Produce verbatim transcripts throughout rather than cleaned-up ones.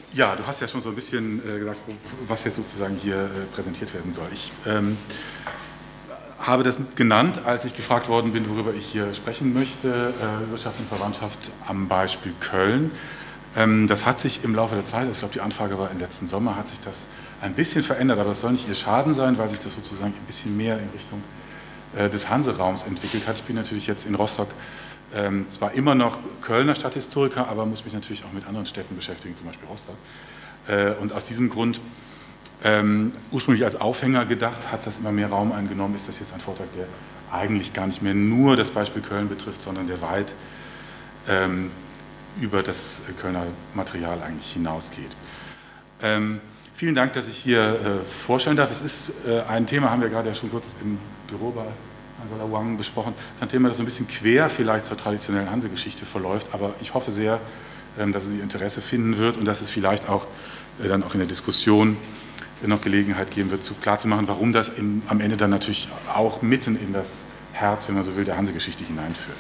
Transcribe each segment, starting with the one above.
Ja, du hast ja schon so ein bisschen äh, gesagt, wo, was jetzt sozusagen hier äh, präsentiert werden soll. Ich ähm, habe das genannt, als ich gefragt worden bin, worüber ich hier sprechen möchte, äh, Wirtschaft und Verwandtschaft am Beispiel Köln. Ähm, das hat sich im Laufe der Zeit, also ich glaube, die Anfrage war im letzten Sommer, hat sich das ein bisschen verändert, aber das soll nicht ihr Schaden sein, weil sich das sozusagen ein bisschen mehr in Richtung äh, des Hanseraums entwickelt hat. Ich bin natürlich jetzt in Rostock Ähm, zwar immer noch Kölner Stadthistoriker, aber muss mich natürlich auch mit anderen Städten beschäftigen, zum Beispiel Rostock. Äh, und aus diesem Grund, ähm, ursprünglich als Aufhänger gedacht, hat das immer mehr Raum eingenommen, ist das jetzt ein Vortrag, der eigentlich gar nicht mehr nur das Beispiel Köln betrifft, sondern der weit ähm, über das Kölner Material eigentlich hinausgeht. Ähm, vielen Dank, dass ich hier äh, vorstellen darf. Es ist äh, ein Thema, haben wir gerade ja schon kurz im Büro bei Angola Wang besprochen, das ist ein Thema, das so ein bisschen quer vielleicht zur traditionellen Hansegeschichte verläuft, aber ich hoffe sehr, dass es Ihr Interesse finden wird und dass es vielleicht auch dann auch in der Diskussion noch Gelegenheit geben wird, klarzumachen, warum das im, am Ende dann natürlich auch mitten in das Herz, wenn man so will, der Hansegeschichte hineinführt.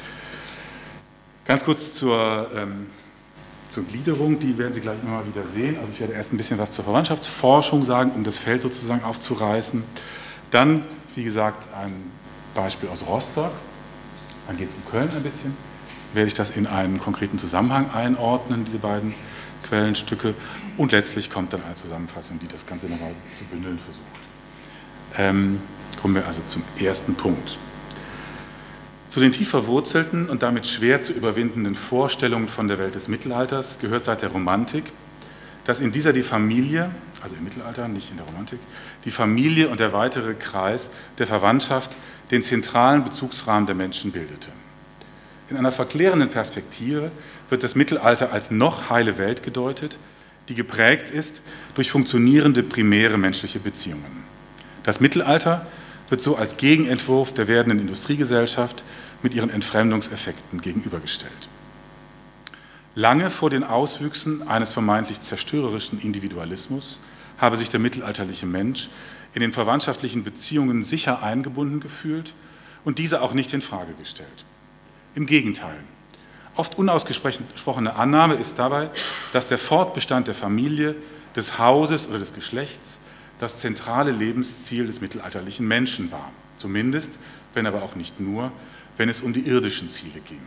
Ganz kurz zur, ähm, zur Gliederung, die werden Sie gleich immer mal wieder sehen. Also ich werde erst ein bisschen was zur Verwandtschaftsforschung sagen, um das Feld sozusagen aufzureißen. Dann, wie gesagt, ein Beispiel aus Rostock, dann geht es um Köln ein bisschen, werde ich das in einen konkreten Zusammenhang einordnen, diese beiden Quellenstücke, und letztlich kommt dann eine Zusammenfassung, die das Ganze nochmal zu bündeln versucht. Ähm, kommen wir also zum ersten Punkt. Zu den tief verwurzelten und damit schwer zu überwindenden Vorstellungen von der Welt des Mittelalters gehört seit der Romantik, dass in dieser die Familie, also im Mittelalter, nicht in der Romantik, die Familie und der weitere Kreis der Verwandtschaft den zentralen Bezugsrahmen der Menschen bildete. In einer verklärenden Perspektive wird das Mittelalter als noch heile Welt gedeutet, die geprägt ist durch funktionierende primäre menschliche Beziehungen. Das Mittelalter wird so als Gegenentwurf der werdenden Industriegesellschaft mit ihren Entfremdungseffekten gegenübergestellt. Lange vor den Auswüchsen eines vermeintlich zerstörerischen Individualismus habe sich der mittelalterliche Mensch in den verwandtschaftlichen Beziehungen sicher eingebunden gefühlt und diese auch nicht in Frage gestellt. Im Gegenteil, oft unausgesprochene Annahme ist dabei, dass der Fortbestand der Familie, des Hauses oder des Geschlechts das zentrale Lebensziel des mittelalterlichen Menschen war. Zumindest, wenn aber auch nicht nur, wenn es um die irdischen Ziele ging.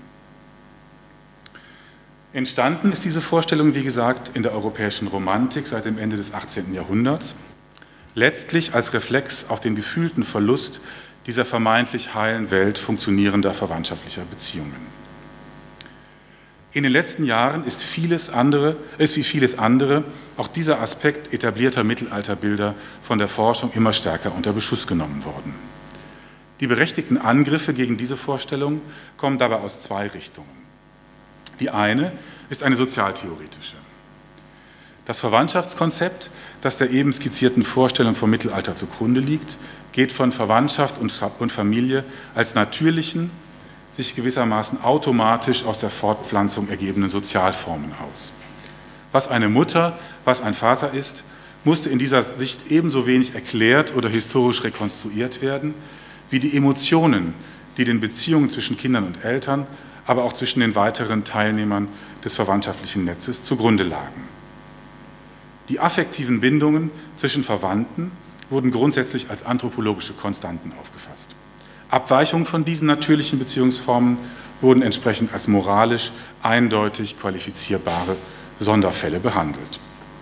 Entstanden ist diese Vorstellung, wie gesagt, in der europäischen Romantik seit dem Ende des achtzehnten Jahrhunderts, letztlich als Reflex auf den gefühlten Verlust dieser vermeintlich heilen Welt funktionierender verwandtschaftlicher Beziehungen. In den letzten Jahren ist vieles andere, ist wie vieles andere auch dieser Aspekt etablierter Mittelalterbilder von der Forschung immer stärker unter Beschuss genommen worden. Die berechtigten Angriffe gegen diese Vorstellung kommen dabei aus zwei Richtungen. Die eine ist eine sozialtheoretische. Das Verwandtschaftskonzept, das der eben skizzierten Vorstellung vom Mittelalter zugrunde liegt, geht von Verwandtschaft und Familie als natürlichen, sich gewissermaßen automatisch aus der Fortpflanzung ergebenden Sozialformen aus. Was eine Mutter, was ein Vater ist, musste in dieser Sicht ebenso wenig erklärt oder historisch rekonstruiert werden, wie die Emotionen, die den Beziehungen zwischen Kindern und Eltern, aber auch zwischen den weiteren Teilnehmern des verwandtschaftlichen Netzes zugrunde lagen. Die affektiven Bindungen zwischen Verwandten wurden grundsätzlich als anthropologische Konstanten aufgefasst. Abweichungen von diesen natürlichen Beziehungsformen wurden entsprechend als moralisch eindeutig qualifizierbare Sonderfälle behandelt.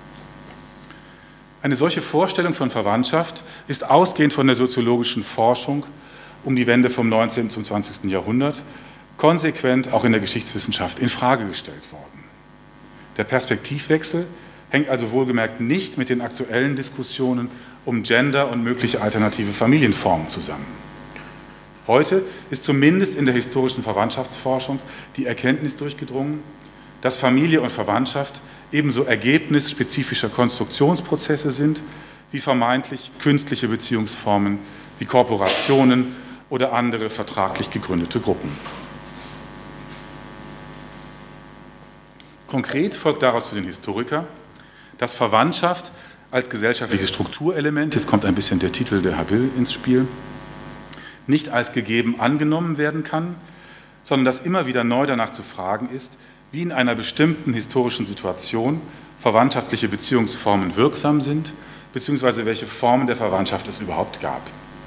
Eine solche Vorstellung von Verwandtschaft ist ausgehend von der soziologischen Forschung um die Wende vom neunzehnten zum zwanzigsten Jahrhundert konsequent auch in der Geschichtswissenschaft in Frage gestellt worden. Der Perspektivwechsel hängt also wohlgemerkt nicht mit den aktuellen Diskussionen um Gender und mögliche alternative Familienformen zusammen. Heute ist zumindest in der historischen Verwandtschaftsforschung die Erkenntnis durchgedrungen, dass Familie und Verwandtschaft ebenso Ergebnis spezifischer Konstruktionsprozesse sind, wie vermeintlich künstliche Beziehungsformen wie Korporationen oder andere vertraglich gegründete Gruppen. Konkret folgt daraus für den Historiker, dass Verwandtschaft als gesellschaftliches Strukturelement, jetzt kommt ein bisschen der Titel der Habil ins Spiel, nicht als gegeben angenommen werden kann, sondern dass immer wieder neu danach zu fragen ist, wie in einer bestimmten historischen Situation verwandtschaftliche Beziehungsformen wirksam sind, beziehungsweise welche Formen der Verwandtschaft es überhaupt gab.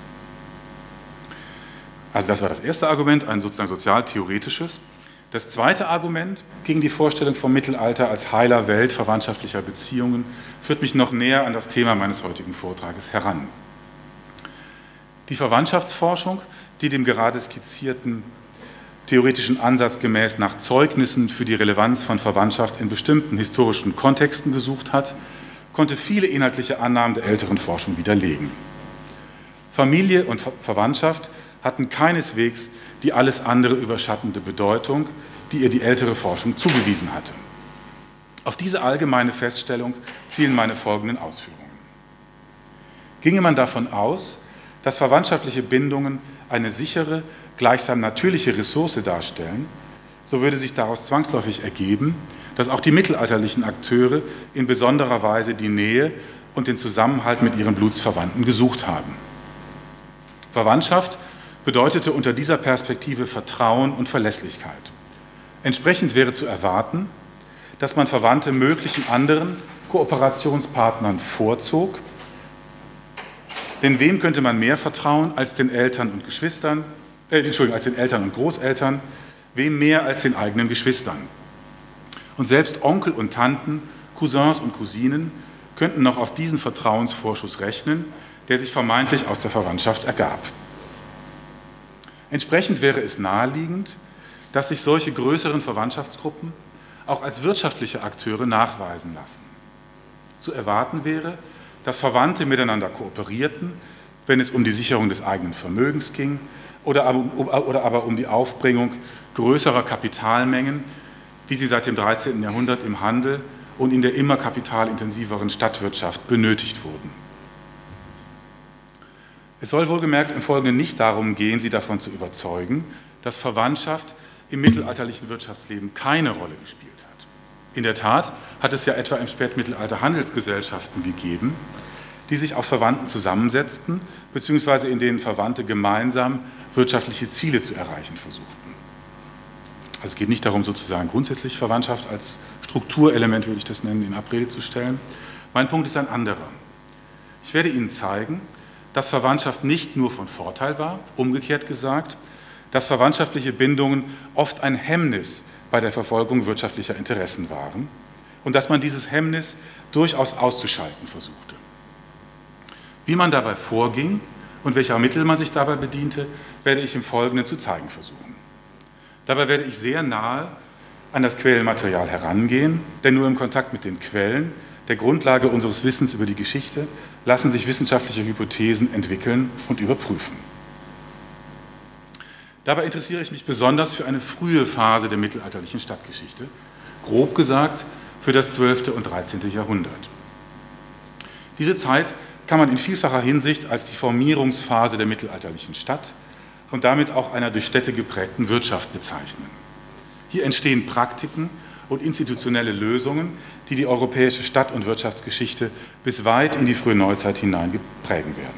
Also das war das erste Argument, ein sozusagen sozialtheoretisches. Das zweite Argument gegen die Vorstellung vom Mittelalter als heiler Welt verwandtschaftlicher Beziehungen führt mich noch näher an das Thema meines heutigen Vortrages heran. Die Verwandtschaftsforschung, die dem gerade skizzierten theoretischen Ansatz gemäß nach Zeugnissen für die Relevanz von Verwandtschaft in bestimmten historischen Kontexten gesucht hat, konnte viele inhaltliche Annahmen der älteren Forschung widerlegen. Familie und Verwandtschaft hatten keineswegs die alles andere überschattende Bedeutung, die ihr die ältere Forschung zugewiesen hatte. Auf diese allgemeine Feststellung zielen meine folgenden Ausführungen. Ginge man davon aus, dass verwandtschaftliche Bindungen eine sichere, gleichsam natürliche Ressource darstellen, so würde sich daraus zwangsläufig ergeben, dass auch die mittelalterlichen Akteure in besonderer Weise die Nähe und den Zusammenhalt mit ihren Blutsverwandten gesucht haben. Verwandtschaft bedeutete unter dieser Perspektive Vertrauen und Verlässlichkeit. Entsprechend wäre zu erwarten, dass man Verwandte möglichen anderen Kooperationspartnern vorzog, denn wem könnte man mehr vertrauen als den Eltern und Geschwistern, äh, Entschuldigung, als den Eltern und Großeltern, wem mehr als den eigenen Geschwistern? Und selbst Onkel und Tanten, Cousins und Cousinen könnten noch auf diesen Vertrauensvorschuss rechnen, der sich vermeintlich aus der Verwandtschaft ergab. Entsprechend wäre es naheliegend, dass sich solche größeren Verwandtschaftsgruppen auch als wirtschaftliche Akteure nachweisen lassen. Zu erwarten wäre, dass Verwandte miteinander kooperierten, wenn es um die Sicherung des eigenen Vermögens ging oder aber, oder aber um die Aufbringung größerer Kapitalmengen, wie sie seit dem dreizehnten Jahrhundert im Handel und in der immer kapitalintensiveren Stadtwirtschaft benötigt wurden. Es soll wohlgemerkt im Folgenden nicht darum gehen, Sie davon zu überzeugen, dass Verwandtschaft im mittelalterlichen Wirtschaftsleben keine Rolle gespielt hat. In der Tat hat es ja etwa im Spätmittelalter Handelsgesellschaften gegeben, die sich aus Verwandten zusammensetzten, beziehungsweise in denen Verwandte gemeinsam wirtschaftliche Ziele zu erreichen versuchten. Also es geht nicht darum, sozusagen grundsätzlich Verwandtschaft als Strukturelement, würde ich das nennen, in Abrede zu stellen. Mein Punkt ist ein anderer. Ich werde Ihnen zeigen, dass Verwandtschaft nicht nur von Vorteil war, umgekehrt gesagt, dass verwandtschaftliche Bindungen oft ein Hemmnis bei der Verfolgung wirtschaftlicher Interessen waren und dass man dieses Hemmnis durchaus auszuschalten versuchte. Wie man dabei vorging und welcher Mittel man sich dabei bediente, werde ich im Folgenden zu zeigen versuchen. Dabei werde ich sehr nahe an das Quellenmaterial herangehen, denn nur im Kontakt mit den Quellen, der Grundlage unseres Wissens über die Geschichte, lassen sich wissenschaftliche Hypothesen entwickeln und überprüfen. Dabei interessiere ich mich besonders für eine frühe Phase der mittelalterlichen Stadtgeschichte, grob gesagt für das zwölfte und dreizehnte Jahrhundert. Diese Zeit kann man in vielfacher Hinsicht als die Formierungsphase der mittelalterlichen Stadt und damit auch einer durch Städte geprägten Wirtschaft bezeichnen. Hier entstehen Praktiken und institutionelle Lösungen, die die europäische Stadt- und Wirtschaftsgeschichte bis weit in die frühe Neuzeit hinein prägen werden.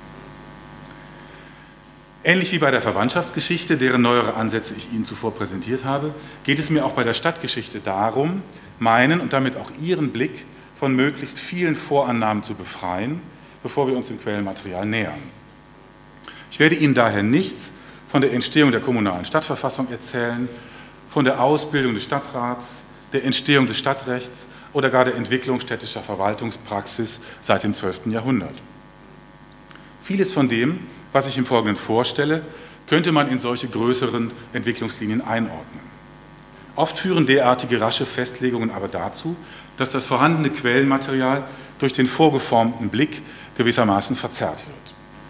Ähnlich wie bei der Verwandtschaftsgeschichte, deren neuere Ansätze ich Ihnen zuvor präsentiert habe, geht es mir auch bei der Stadtgeschichte darum, meinen und damit auch Ihren Blick von möglichst vielen Vorannahmen zu befreien, bevor wir uns dem Quellenmaterial nähern. Ich werde Ihnen daher nichts von der Entstehung der kommunalen Stadtverfassung erzählen, von der Ausbildung des Stadtrats, der Entstehung des Stadtrechts oder gar der Entwicklung städtischer Verwaltungspraxis seit dem zwölften Jahrhundert. Vieles von dem, was ich im Folgenden vorstelle, könnte man in solche größeren Entwicklungslinien einordnen. Oft führen derartige rasche Festlegungen aber dazu, dass das vorhandene Quellenmaterial durch den vorgeformten Blick gewissermaßen verzerrt wird.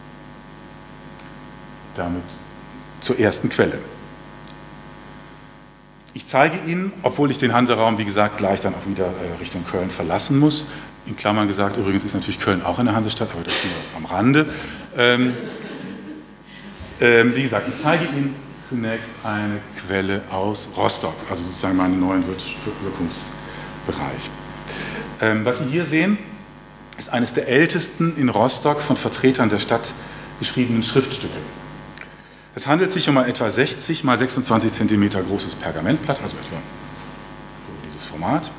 Damit zur ersten Quelle. Ich zeige Ihnen, obwohl ich den Hanseraum, wie gesagt, gleich dann auch wieder Richtung Köln verlassen muss, in Klammern gesagt, übrigens ist natürlich Köln auch eine Hansestadt, aber das nur am Rande. Ähm, ähm, wie gesagt, ich zeige Ihnen zunächst eine Quelle aus Rostock, also sozusagen meinen neuen Wirkungsbereich. Ähm, was Sie hier sehen, ist eines der ältesten in Rostock von Vertretern der Stadt geschriebenen Schriftstücke. Es handelt sich um ein etwa sechzig mal sechsundzwanzig Zentimeter großes Pergamentblatt, also etwa dieses Format,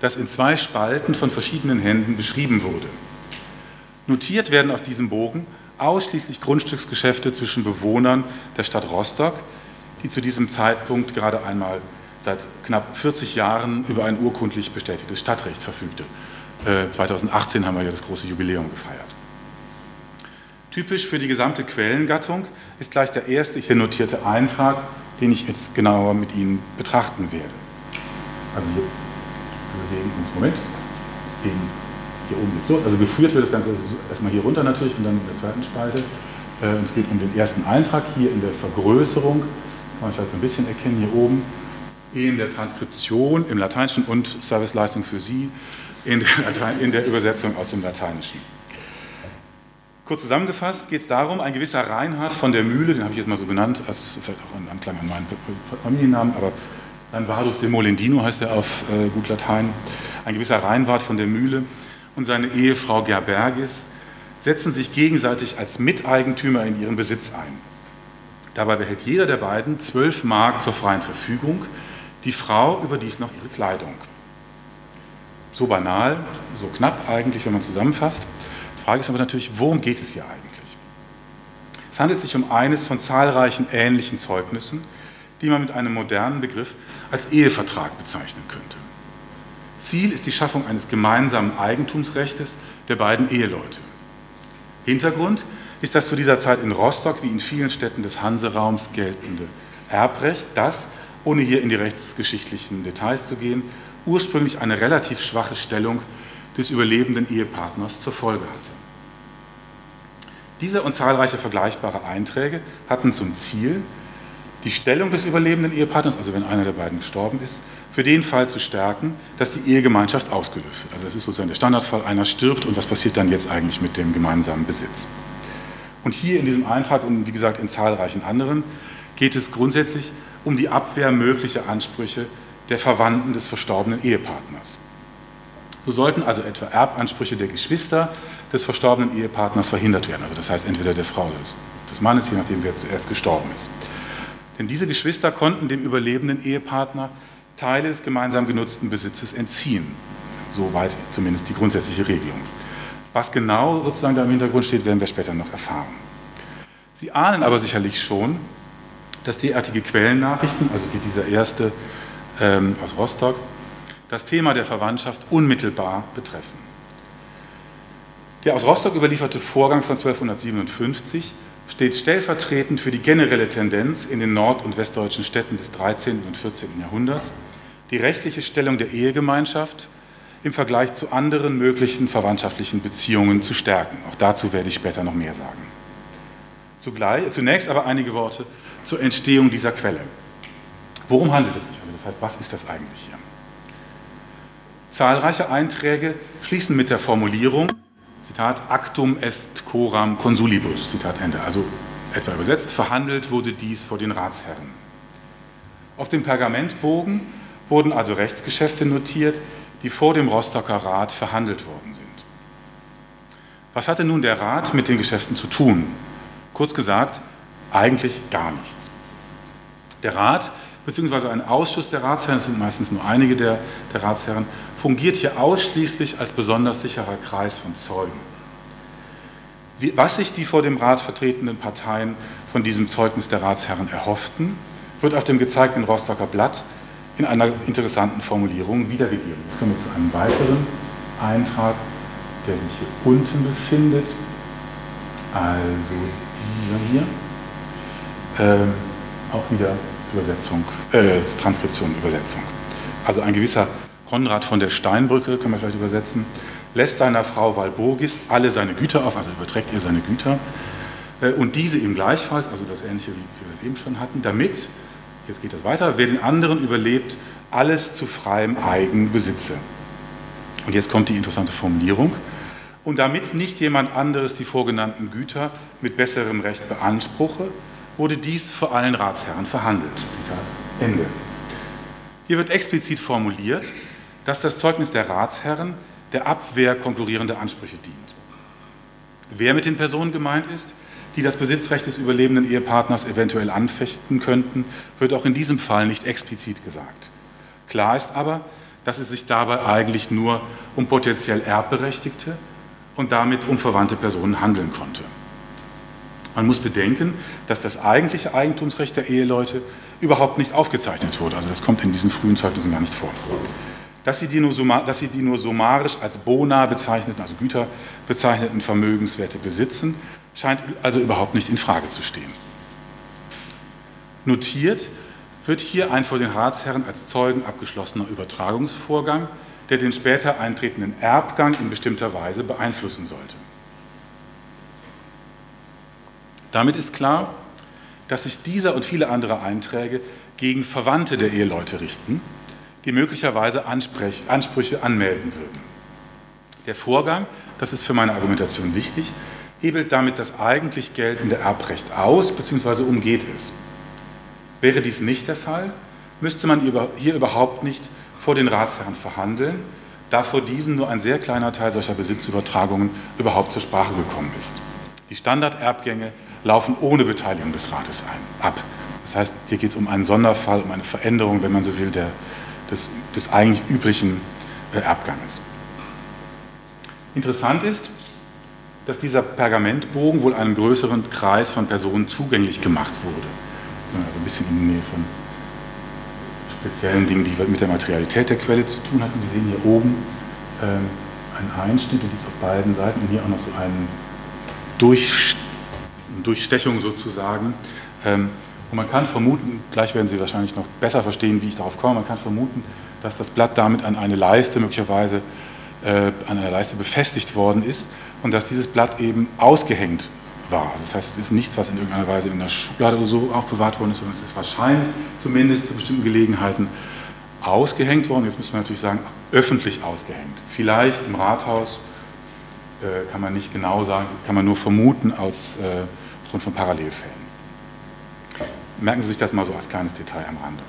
das in zwei Spalten von verschiedenen Händen beschrieben wurde. Notiert werden auf diesem Bogen ausschließlich Grundstücksgeschäfte zwischen Bewohnern der Stadt Rostock, die zu diesem Zeitpunkt gerade einmal seit knapp vierzig Jahren über ein urkundlich bestätigtes Stadtrecht verfügte. Äh, zweitausendachtzehn haben wir ja das große Jubiläum gefeiert. Typisch für die gesamte Quellengattung ist gleich der erste hier notierte Eintrag, den ich jetzt genauer mit Ihnen betrachten werde. Also hier bewegen uns, Moment, gegen hier oben geht's los. Also geführt wird das Ganze erstmal hier runter natürlich und dann in der zweiten Spalte. Äh, und es geht um den ersten Eintrag hier in der Vergrößerung, kann man vielleicht so ein bisschen erkennen hier oben, in der Transkription im Lateinischen und Serviceleistung für Sie in der, Latein, in der Übersetzung aus dem Lateinischen. Kurz zusammengefasst geht es darum, ein gewisser Reinhard von der Mühle, den habe ich jetzt mal so genannt, als vielleicht auch ein Anklang an meinen Familiennamen, aber Reinvardus de Molendino heißt er auf äh, gut Latein, ein gewisser Reinward von der Mühle und seine Ehefrau Gerbergis setzen sich gegenseitig als Miteigentümer in ihren Besitz ein. Dabei behält jeder der beiden zwölf Mark zur freien Verfügung, die Frau überdies noch ihre Kleidung. So banal, so knapp eigentlich, wenn man zusammenfasst. Die Frage ist aber natürlich, worum geht es hier eigentlich? Es handelt sich um eines von zahlreichen ähnlichen Zeugnissen, die man mit einem modernen Begriff als Ehevertrag bezeichnen könnte. Ziel ist die Schaffung eines gemeinsamen Eigentumsrechtes der beiden Eheleute. Hintergrund ist das zu dieser Zeit in Rostock wie in vielen Städten des Hanseraums geltende Erbrecht, das, ohne hier in die rechtsgeschichtlichen Details zu gehen, ursprünglich eine relativ schwache Stellung des überlebenden Ehepartners zur Folge hatte. Diese und zahlreiche vergleichbare Einträge hatten zum Ziel, die Stellung des überlebenden Ehepartners, also wenn einer der beiden gestorben ist, für den Fall zu stärken, dass die Ehegemeinschaft ausgelöst wird. Also das ist sozusagen der Standardfall, einer stirbt und was passiert dann jetzt eigentlich mit dem gemeinsamen Besitz. Und hier in diesem Eintrag und wie gesagt in zahlreichen anderen geht es grundsätzlich um die Abwehr möglicher Ansprüche der Verwandten des verstorbenen Ehepartners. So sollten also etwa Erbansprüche der Geschwister des verstorbenen Ehepartners verhindert werden. Also das heißt entweder der Frau des, des Mannes, je nachdem wer zuerst gestorben ist. Denn diese Geschwister konnten dem überlebenden Ehepartner Teile des gemeinsam genutzten Besitzes entziehen. Soweit zumindest die grundsätzliche Regelung. Was genau sozusagen da im Hintergrund steht, werden wir später noch erfahren. Sie ahnen aber sicherlich schon, dass derartige Quellennachrichten, also wie dieser erste ähm, aus Rostock, das Thema der Verwandtschaft unmittelbar betreffen. Der aus Rostock überlieferte Vorgang von zwölfhundertsiebenundfünfzig steht stellvertretend für die generelle Tendenz in den nord- und westdeutschen Städten des dreizehnten und vierzehnten Jahrhunderts, die rechtliche Stellung der Ehegemeinschaft im Vergleich zu anderen möglichen verwandtschaftlichen Beziehungen zu stärken. Auch dazu werde ich später noch mehr sagen. Zugleich, zunächst aber einige Worte zur Entstehung dieser Quelle. Worum handelt es sich? Also das heißt, was ist das eigentlich hier? Zahlreiche Einträge schließen mit der Formulierung, Zitat, Actum est coram consulibus, Zitat Ende, also etwa übersetzt, verhandelt wurde dies vor den Ratsherren. Auf dem Pergamentbogen wurden also Rechtsgeschäfte notiert, die vor dem Rostocker Rat verhandelt worden sind. Was hatte nun der Rat mit den Geschäften zu tun? Kurz gesagt, eigentlich gar nichts. Der Rat, beziehungsweise ein Ausschuss der Ratsherren, es sind meistens nur einige der, der Ratsherren, fungiert hier ausschließlich als besonders sicherer Kreis von Zeugen. Wie, was sich die vor dem Rat vertretenen Parteien von diesem Zeugnis der Ratsherren erhofften, wird auf dem gezeigten Rostocker Blatt in einer interessanten Formulierung wiedergegeben. Jetzt kommen wir zu einem weiteren Eintrag, der sich hier unten befindet. Also dieser hier. Ähm, auch wieder Übersetzung, äh, Transkription, Übersetzung. Also ein gewisser Konrad von der Steinbrücke, können wir vielleicht übersetzen, lässt seiner Frau Walburgis alle seine Güter auf, also überträgt ihr seine Güter, äh, und diese ihm gleichfalls, also das Ähnliche, wie wir es eben schon hatten, damit, jetzt geht das weiter, wer den anderen überlebt, alles zu freiem Eigen besitze. Und jetzt kommt die interessante Formulierung. Und damit nicht jemand anderes die vorgenannten Güter mit besserem Recht beanspruche, wurde dies vor allen Ratsherren verhandelt. Zitat Ende. Hier wird explizit formuliert, dass das Zeugnis der Ratsherren der Abwehr konkurrierender Ansprüche dient. Wer mit den Personen gemeint ist, die das Besitzrecht des überlebenden Ehepartners eventuell anfechten könnten, wird auch in diesem Fall nicht explizit gesagt. Klar ist aber, dass es sich dabei eigentlich nur um potenziell Erbberechtigte und damit um verwandte Personen handeln konnte. Man muss bedenken, dass das eigentliche Eigentumsrecht der Eheleute überhaupt nicht aufgezeichnet wurde. Also das kommt in diesen frühen Zeugnissen gar nicht vor. Dass sie die nur, dass sie die nur summarisch als bona bezeichneten, also Güter bezeichneten Vermögenswerte besitzen, scheint also überhaupt nicht in Frage zu stehen. Notiert wird hier ein vor den Ratsherren als Zeugen abgeschlossener Übertragungsvorgang, der den später eintretenden Erbgang in bestimmter Weise beeinflussen sollte. Damit ist klar, dass sich dieser und viele andere Einträge gegen Verwandte der Eheleute richten, die möglicherweise Ansprüche anmelden würden. Der Vorgang, das ist für meine Argumentation wichtig, hebelt damit das eigentlich geltende Erbrecht aus bzw. umgeht es. Wäre dies nicht der Fall, müsste man hier überhaupt nicht vor den Ratsherren verhandeln, da vor diesen nur ein sehr kleiner Teil solcher Besitzübertragungen überhaupt zur Sprache gekommen ist. Die Standarderbgänge laufen ohne Beteiligung des Rates ein, ab. Das heißt, hier geht es um einen Sonderfall, um eine Veränderung, wenn man so will, der, des, des eigentlich üblichen äh, Erbganges. Interessant ist, dass dieser Pergamentbogen wohl einem größeren Kreis von Personen zugänglich gemacht wurde. Also ein bisschen in der Nähe von speziellen Dingen, die mit der Materialität der Quelle zu tun hatten. Wir sehen hier oben ähm, einen Einschnitt, der liegt auf beiden Seiten und hier auch noch so einen Durch, Durchstechung sozusagen. Ähm, und man kann vermuten, gleich werden Sie wahrscheinlich noch besser verstehen, wie ich darauf komme, man kann vermuten, dass das Blatt damit an eine Leiste möglicherweise äh, an einer Leiste befestigt worden ist und dass dieses Blatt eben ausgehängt war. Also das heißt, es ist nichts, was in irgendeiner Weise in der Schublade oder so aufbewahrt worden ist, sondern es ist wahrscheinlich zumindest zu bestimmten Gelegenheiten ausgehängt worden. Jetzt müssen wir natürlich sagen, öffentlich ausgehängt. Vielleicht im Rathaus, äh, kann man nicht genau sagen, kann man nur vermuten aus äh, aufgrund von Parallelfällen. Merken Sie sich das mal so als kleines Detail am Rande.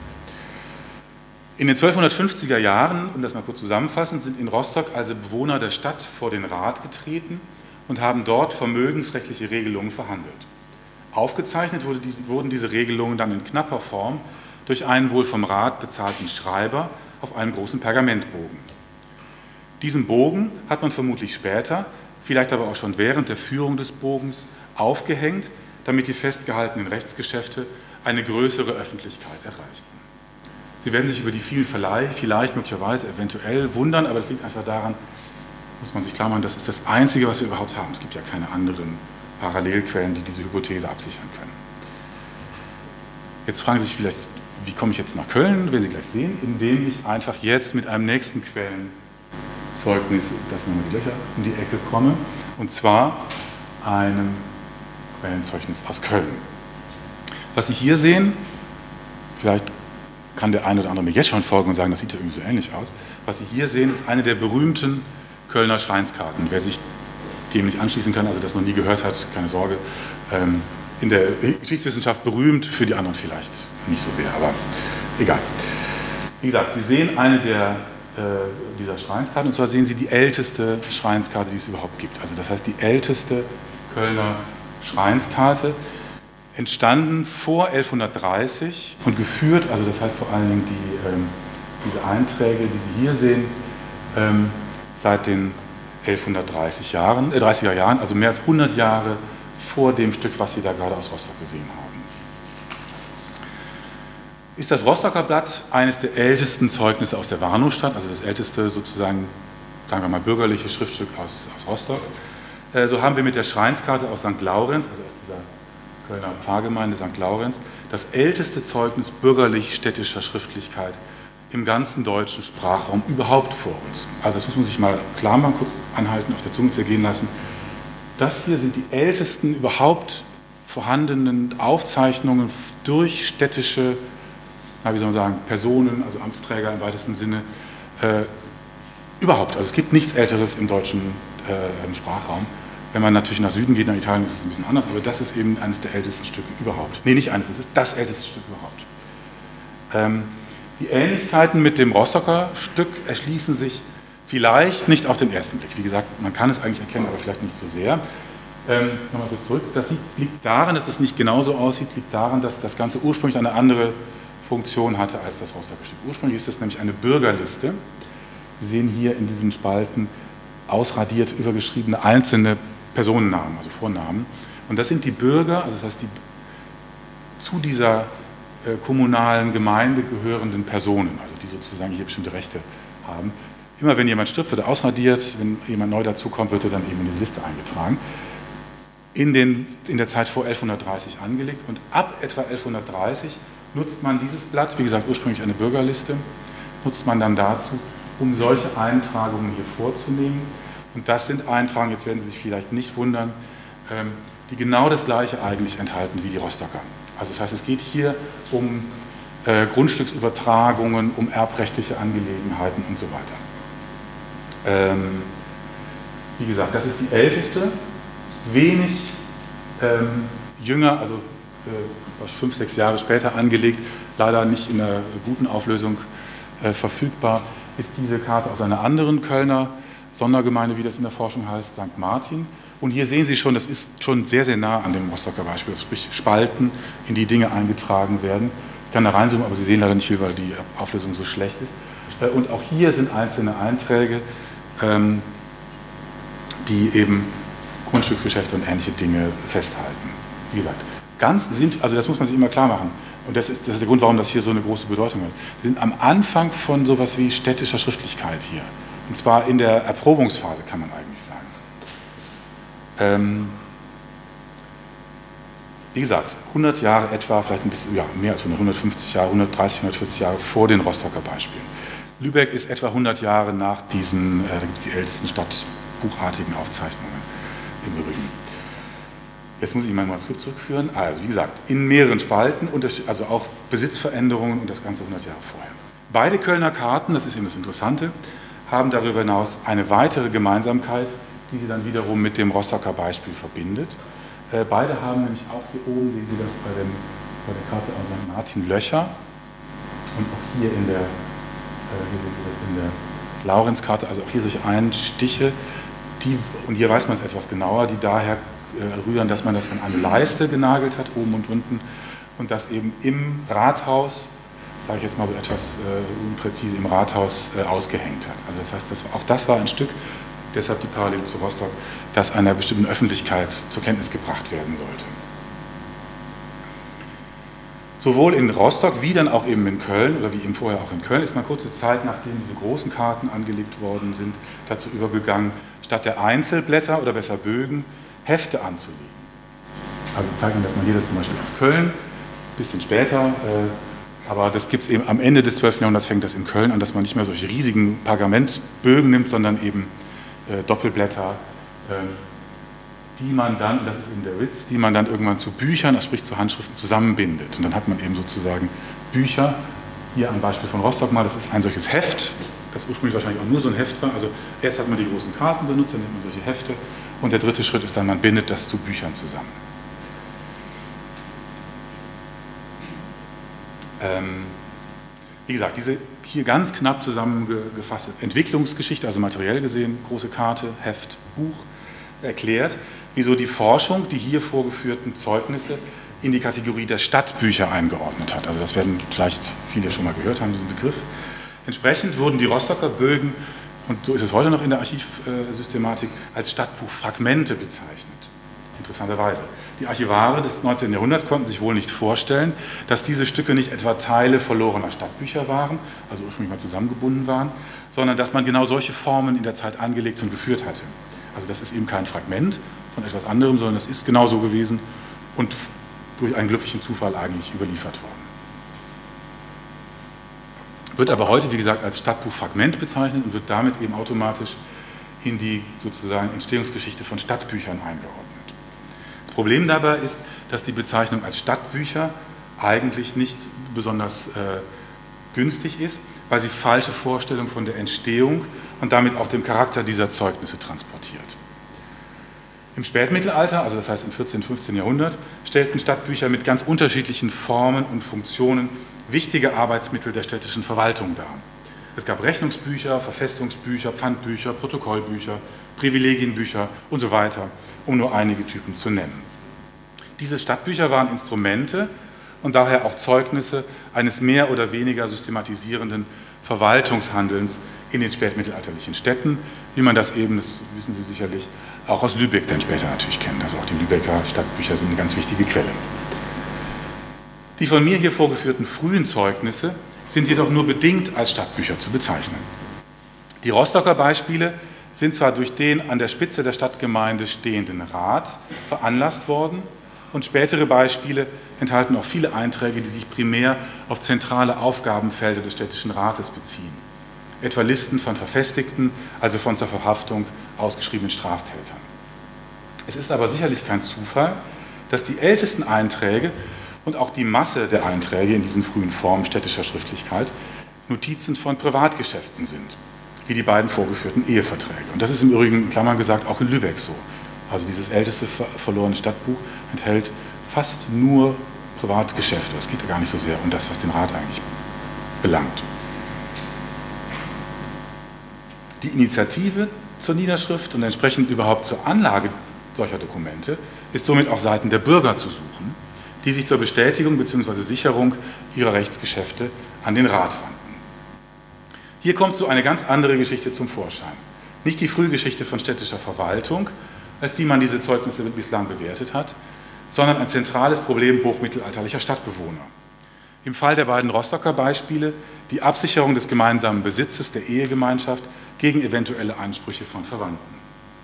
In den zwölfhundertfünfziger Jahren, um das mal kurz zusammenfassen, sind in Rostock also Bewohner der Stadt vor den Rat getreten und haben dort vermögensrechtliche Regelungen verhandelt. Aufgezeichnet wurde diese, wurden diese Regelungen dann in knapper Form durch einen wohl vom Rat bezahlten Schreiber auf einem großen Pergamentbogen. Diesen Bogen hat man vermutlich später, vielleicht aber auch schon während der Führung des Bogens, aufgehängt, damit die festgehaltenen Rechtsgeschäfte eine größere Öffentlichkeit erreichten. Sie werden sich über die vielen vielleicht, vielleicht möglicherweise, eventuell wundern, aber das liegt einfach daran, muss man sich klar machen, das ist das Einzige, was wir überhaupt haben. Es gibt ja keine anderen Parallelquellen, die diese Hypothese absichern können. Jetzt fragen Sie sich vielleicht, wie komme ich jetzt nach Köln? Werden Sie gleich sehen, indem ich einfach jetzt mit einem nächsten Quellenzeugnis, das nochmal die Löcher um die Ecke komme, und zwar einem Quellenzeugnis aus Köln. Was Sie hier sehen, vielleicht kann der eine oder andere mir jetzt schon folgen und sagen, das sieht ja irgendwie so ähnlich aus. Was Sie hier sehen, ist eine der berühmten Kölner Schreinskarten. Wer sich dem nicht anschließen kann, also das noch nie gehört hat, keine Sorge, ähm, in der Geschichtswissenschaft berühmt, für die anderen vielleicht nicht so sehr, aber egal. Wie gesagt, Sie sehen eine der, äh, dieser Schreinskarten, und zwar sehen Sie die älteste Schreinkarte, die es überhaupt gibt. Also das heißt, die älteste Kölner Schreinkarte, entstanden vor elfhundertdreißig und geführt, also das heißt vor allen Dingen die, ähm, diese Einträge, die Sie hier sehen, ähm, seit den elfhundertdreißig Jahren, äh, dreißiger Jahren, also mehr als hundert Jahre vor dem Stück, was Sie da gerade aus Rostock gesehen haben. Ist das Rostocker Blatt eines der ältesten Zeugnisse aus der Warnowstadt, also das älteste sozusagen, sagen wir mal, bürgerliche Schriftstück aus, aus Rostock. Äh, so haben wir mit der Schreinskarte aus Sankt Laurenz, also aus dieser Kölner Pfarrgemeinde Sankt Laurenz, das älteste Zeugnis bürgerlich-städtischer Schriftlichkeit im ganzen deutschen Sprachraum überhaupt vor uns. Also das muss man sich mal klar machen, kurz anhalten, auf der Zunge zergehen lassen. Das hier sind die ältesten überhaupt vorhandenen Aufzeichnungen durch städtische, na, wie soll man sagen, Personen, also Amtsträger im weitesten Sinne, äh, überhaupt. Also es gibt nichts Älteres im deutschen äh, im Sprachraum. Wenn man natürlich nach Süden geht, nach Italien, ist es ein bisschen anders, aber das ist eben eines der ältesten Stücke überhaupt. Nee, nicht eines, es ist das älteste Stück überhaupt. Ähm, die Ähnlichkeiten mit dem Rostocker Stück erschließen sich vielleicht nicht auf den ersten Blick. Wie gesagt, man kann es eigentlich erkennen, aber vielleicht nicht so sehr. Ähm, Nochmal kurz zurück. Das liegt daran, dass es nicht genauso aussieht, liegt daran, dass das Ganze ursprünglich eine andere Funktion hatte als das Rostocker Stück. Ursprünglich ist das nämlich eine Bürgerliste. Sie sehen hier in diesen Spalten ausradiert übergeschriebene einzelne Personennamen, also Vornamen. Und das sind die Bürger, also das heißt die zu dieser äh, kommunalen Gemeinde gehörenden Personen, also die sozusagen hier bestimmte Rechte haben. Immer wenn jemand stirbt, wird er ausradiert, wenn jemand neu dazukommt, wird er dann eben in diese Liste eingetragen. In, den, in der Zeit vor elfhundertdreißig angelegt und ab etwa elfhundertdreißig nutzt man dieses Blatt, wie gesagt ursprünglich eine Bürgerliste, nutzt man dann dazu, um solche Eintragungen hier vorzunehmen. Und das sind Eintragungen, jetzt werden Sie sich vielleicht nicht wundern, ähm, die genau das Gleiche eigentlich enthalten wie die Rostocker. Also das heißt, es geht hier um äh, Grundstücksübertragungen, um erbrechtliche Angelegenheiten und so weiter. Ähm, wie gesagt, das ist die älteste, wenig ähm, jünger, also äh, fünf, sechs Jahre später angelegt, leider nicht in einer guten Auflösung äh, verfügbar, ist diese Karte aus einer anderen Kölner Sondergemeinde, wie das in der Forschung heißt, Sankt Martin. Und hier sehen Sie schon, das ist schon sehr, sehr nah an dem Rostocker Beispiel, sprich Spalten, in die Dinge eingetragen werden. Ich kann da reinzoomen, aber Sie sehen leider nicht viel, weil die Auflösung so schlecht ist. Und auch hier sind einzelne Einträge, die eben Grundstücksgeschäfte und ähnliche Dinge festhalten. Wie gesagt, ganz sind, also das muss man sich immer klar machen, und das ist, das ist der Grund, warum das hier so eine große Bedeutung hat. Sie sind am Anfang von sowas wie städtischer Schriftlichkeit hier. Und zwar in der Erprobungsphase, kann man eigentlich sagen. Ähm, wie gesagt, hundert Jahre etwa, vielleicht ein bisschen, ja, mehr als hundert, hundertfünfzig Jahre, hundertdreißig, hundertvierzig Jahre vor den Rostocker Beispielen. Lübeck ist etwa hundert Jahre nach diesen, äh, da gibt es die ältesten stadtbuchartigen Aufzeichnungen im Übrigen. Jetzt muss ich mal zurück, zurückführen. Also wie gesagt, in mehreren Spalten, also auch Besitzveränderungen und das Ganze hundert Jahre vorher. Beide Kölner Karten, das ist eben das Interessante, haben darüber hinaus eine weitere Gemeinsamkeit, die sie dann wiederum mit dem Rostocker Beispiel verbindet. Äh, beide haben nämlich auch hier oben, sehen Sie das bei, dem, bei der Karte aus Sankt Martin, Löcher. Und auch hier in der, äh, hier sehen Sie das in der Laurenzkarte, also auch hier solche Einstiche, die, und hier weiß man es etwas genauer, die daher äh, rühren, dass man das an eine Leiste genagelt hat, oben und unten, und das eben im Rathaus, sage ich jetzt mal so etwas äh, unpräzise, im Rathaus äh, ausgehängt hat. Also das heißt, das, auch das war ein Stück, deshalb die Parallele zu Rostock, das einer bestimmten Öffentlichkeit zur Kenntnis gebracht werden sollte. Sowohl in Rostock wie dann auch eben in Köln, oder wie eben vorher auch in Köln, ist man kurze Zeit, nachdem diese großen Karten angelegt worden sind, dazu übergegangen, statt der Einzelblätter oder besser Bögen, Hefte anzulegen. Also zeigt man, dass man hier das zum Beispiel aus Köln, ein bisschen später, äh, aber das gibt es eben am Ende des zwölften Jahrhunderts, fängt das in Köln an, dass man nicht mehr solche riesigen Pergamentbögen nimmt, sondern eben äh, Doppelblätter, äh, die man dann, und das ist eben der Witz, die man dann irgendwann zu Büchern, also sprich zu Handschriften, zusammenbindet. Und dann hat man eben sozusagen Bücher, hier am Beispiel von Rostock mal, das ist ein solches Heft, das ursprünglich wahrscheinlich auch nur so ein Heft war. Also erst hat man die großen Karten benutzt, dann nimmt man solche Hefte, und der dritte Schritt ist dann, man bindet das zu Büchern zusammen. Ähm, wie gesagt, diese hier ganz knapp zusammengefasste Entwicklungsgeschichte, also materiell gesehen, große Karte, Heft, Buch, erklärt, wieso die Forschung die hier vorgeführten Zeugnisse in die Kategorie der Stadtbücher eingeordnet hat. Also das werden vielleicht viele schon mal gehört haben, diesen Begriff. Entsprechend wurden die Rostocker Bögen, und so ist es heute noch in der Archivsystematik, als Stadtbuchfragmente bezeichnet. Interessanterweise. Die Archivare des neunzehnten Jahrhunderts konnten sich wohl nicht vorstellen, dass diese Stücke nicht etwa Teile verlorener Stadtbücher waren, also ursprünglich mal zusammengebunden waren, sondern dass man genau solche Formen in der Zeit angelegt und geführt hatte. Also das ist eben kein Fragment von etwas anderem, sondern das ist genau so gewesen und durch einen glücklichen Zufall eigentlich überliefert worden. Wird aber heute, wie gesagt, als Stadtbuchfragment bezeichnet und wird damit eben automatisch in die sozusagen Entstehungsgeschichte von Stadtbüchern eingeordnet. Das Problem dabei ist, dass die Bezeichnung als Stadtbücher eigentlich nicht besonders äh, günstig ist, weil sie falsche Vorstellungen von der Entstehung und damit auch dem Charakter dieser Zeugnisse transportiert. Im Spätmittelalter, also das heißt im vierzehnten, fünfzehnten Jahrhundert, stellten Stadtbücher mit ganz unterschiedlichen Formen und Funktionen wichtige Arbeitsmittel der städtischen Verwaltung dar. Es gab Rechnungsbücher, Verfestungsbücher, Pfandbücher, Protokollbücher, Privilegienbücher und so weiter, um nur einige Typen zu nennen. Diese Stadtbücher waren Instrumente, und daher auch Zeugnisse eines mehr oder weniger systematisierenden Verwaltungshandelns in den spätmittelalterlichen Städten, wie man das eben, das wissen Sie sicherlich, auch aus Lübeck dann später natürlich kennen. Also auch die Lübecker Stadtbücher sind eine ganz wichtige Quelle. Die von mir hier vorgeführten frühen Zeugnisse sind jedoch nur bedingt als Stadtbücher zu bezeichnen. Die Rostocker Beispiele sind zwar durch den an der Spitze der Stadtgemeinde stehenden Rat veranlasst worden, und spätere Beispiele enthalten auch viele Einträge, die sich primär auf zentrale Aufgabenfelder des städtischen Rates beziehen, etwa Listen von Verfestigten, also von zur Verhaftung ausgeschriebenen Straftätern. Es ist aber sicherlich kein Zufall, dass die ältesten Einträge und auch die Masse der Einträge in diesen frühen Formen städtischer Schriftlichkeit Notizen von Privatgeschäften sind, wie die beiden vorgeführten Eheverträge. Und das ist im Übrigen, in Klammern gesagt, auch in Lübeck so. Also dieses älteste verlorene Stadtbuch enthält fast nur Privatgeschäfte. Es geht ja gar nicht so sehr um das, was den Rat eigentlich belangt. Die Initiative zur Niederschrift und entsprechend überhaupt zur Anlage solcher Dokumente ist somit auf Seiten der Bürger zu suchen, die sich zur Bestätigung bzw. Sicherung ihrer Rechtsgeschäfte an den Rat wandten. Hier kommt so eine ganz andere Geschichte zum Vorschein. Nicht die Frühgeschichte von städtischer Verwaltung, als die man diese Zeugnisse bislang bewertet hat, sondern ein zentrales Problem hochmittelalterlicher Stadtbewohner. Im Fall der beiden Rostocker Beispiele die Absicherung des gemeinsamen Besitzes der Ehegemeinschaft gegen eventuelle Ansprüche von Verwandten.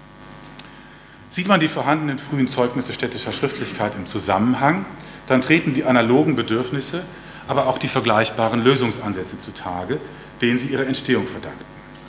Sieht man die vorhandenen frühen Zeugnisse städtischer Schriftlichkeit im Zusammenhang, dann treten die analogen Bedürfnisse, aber auch die vergleichbaren Lösungsansätze zutage, denen sie ihre Entstehung verdankten.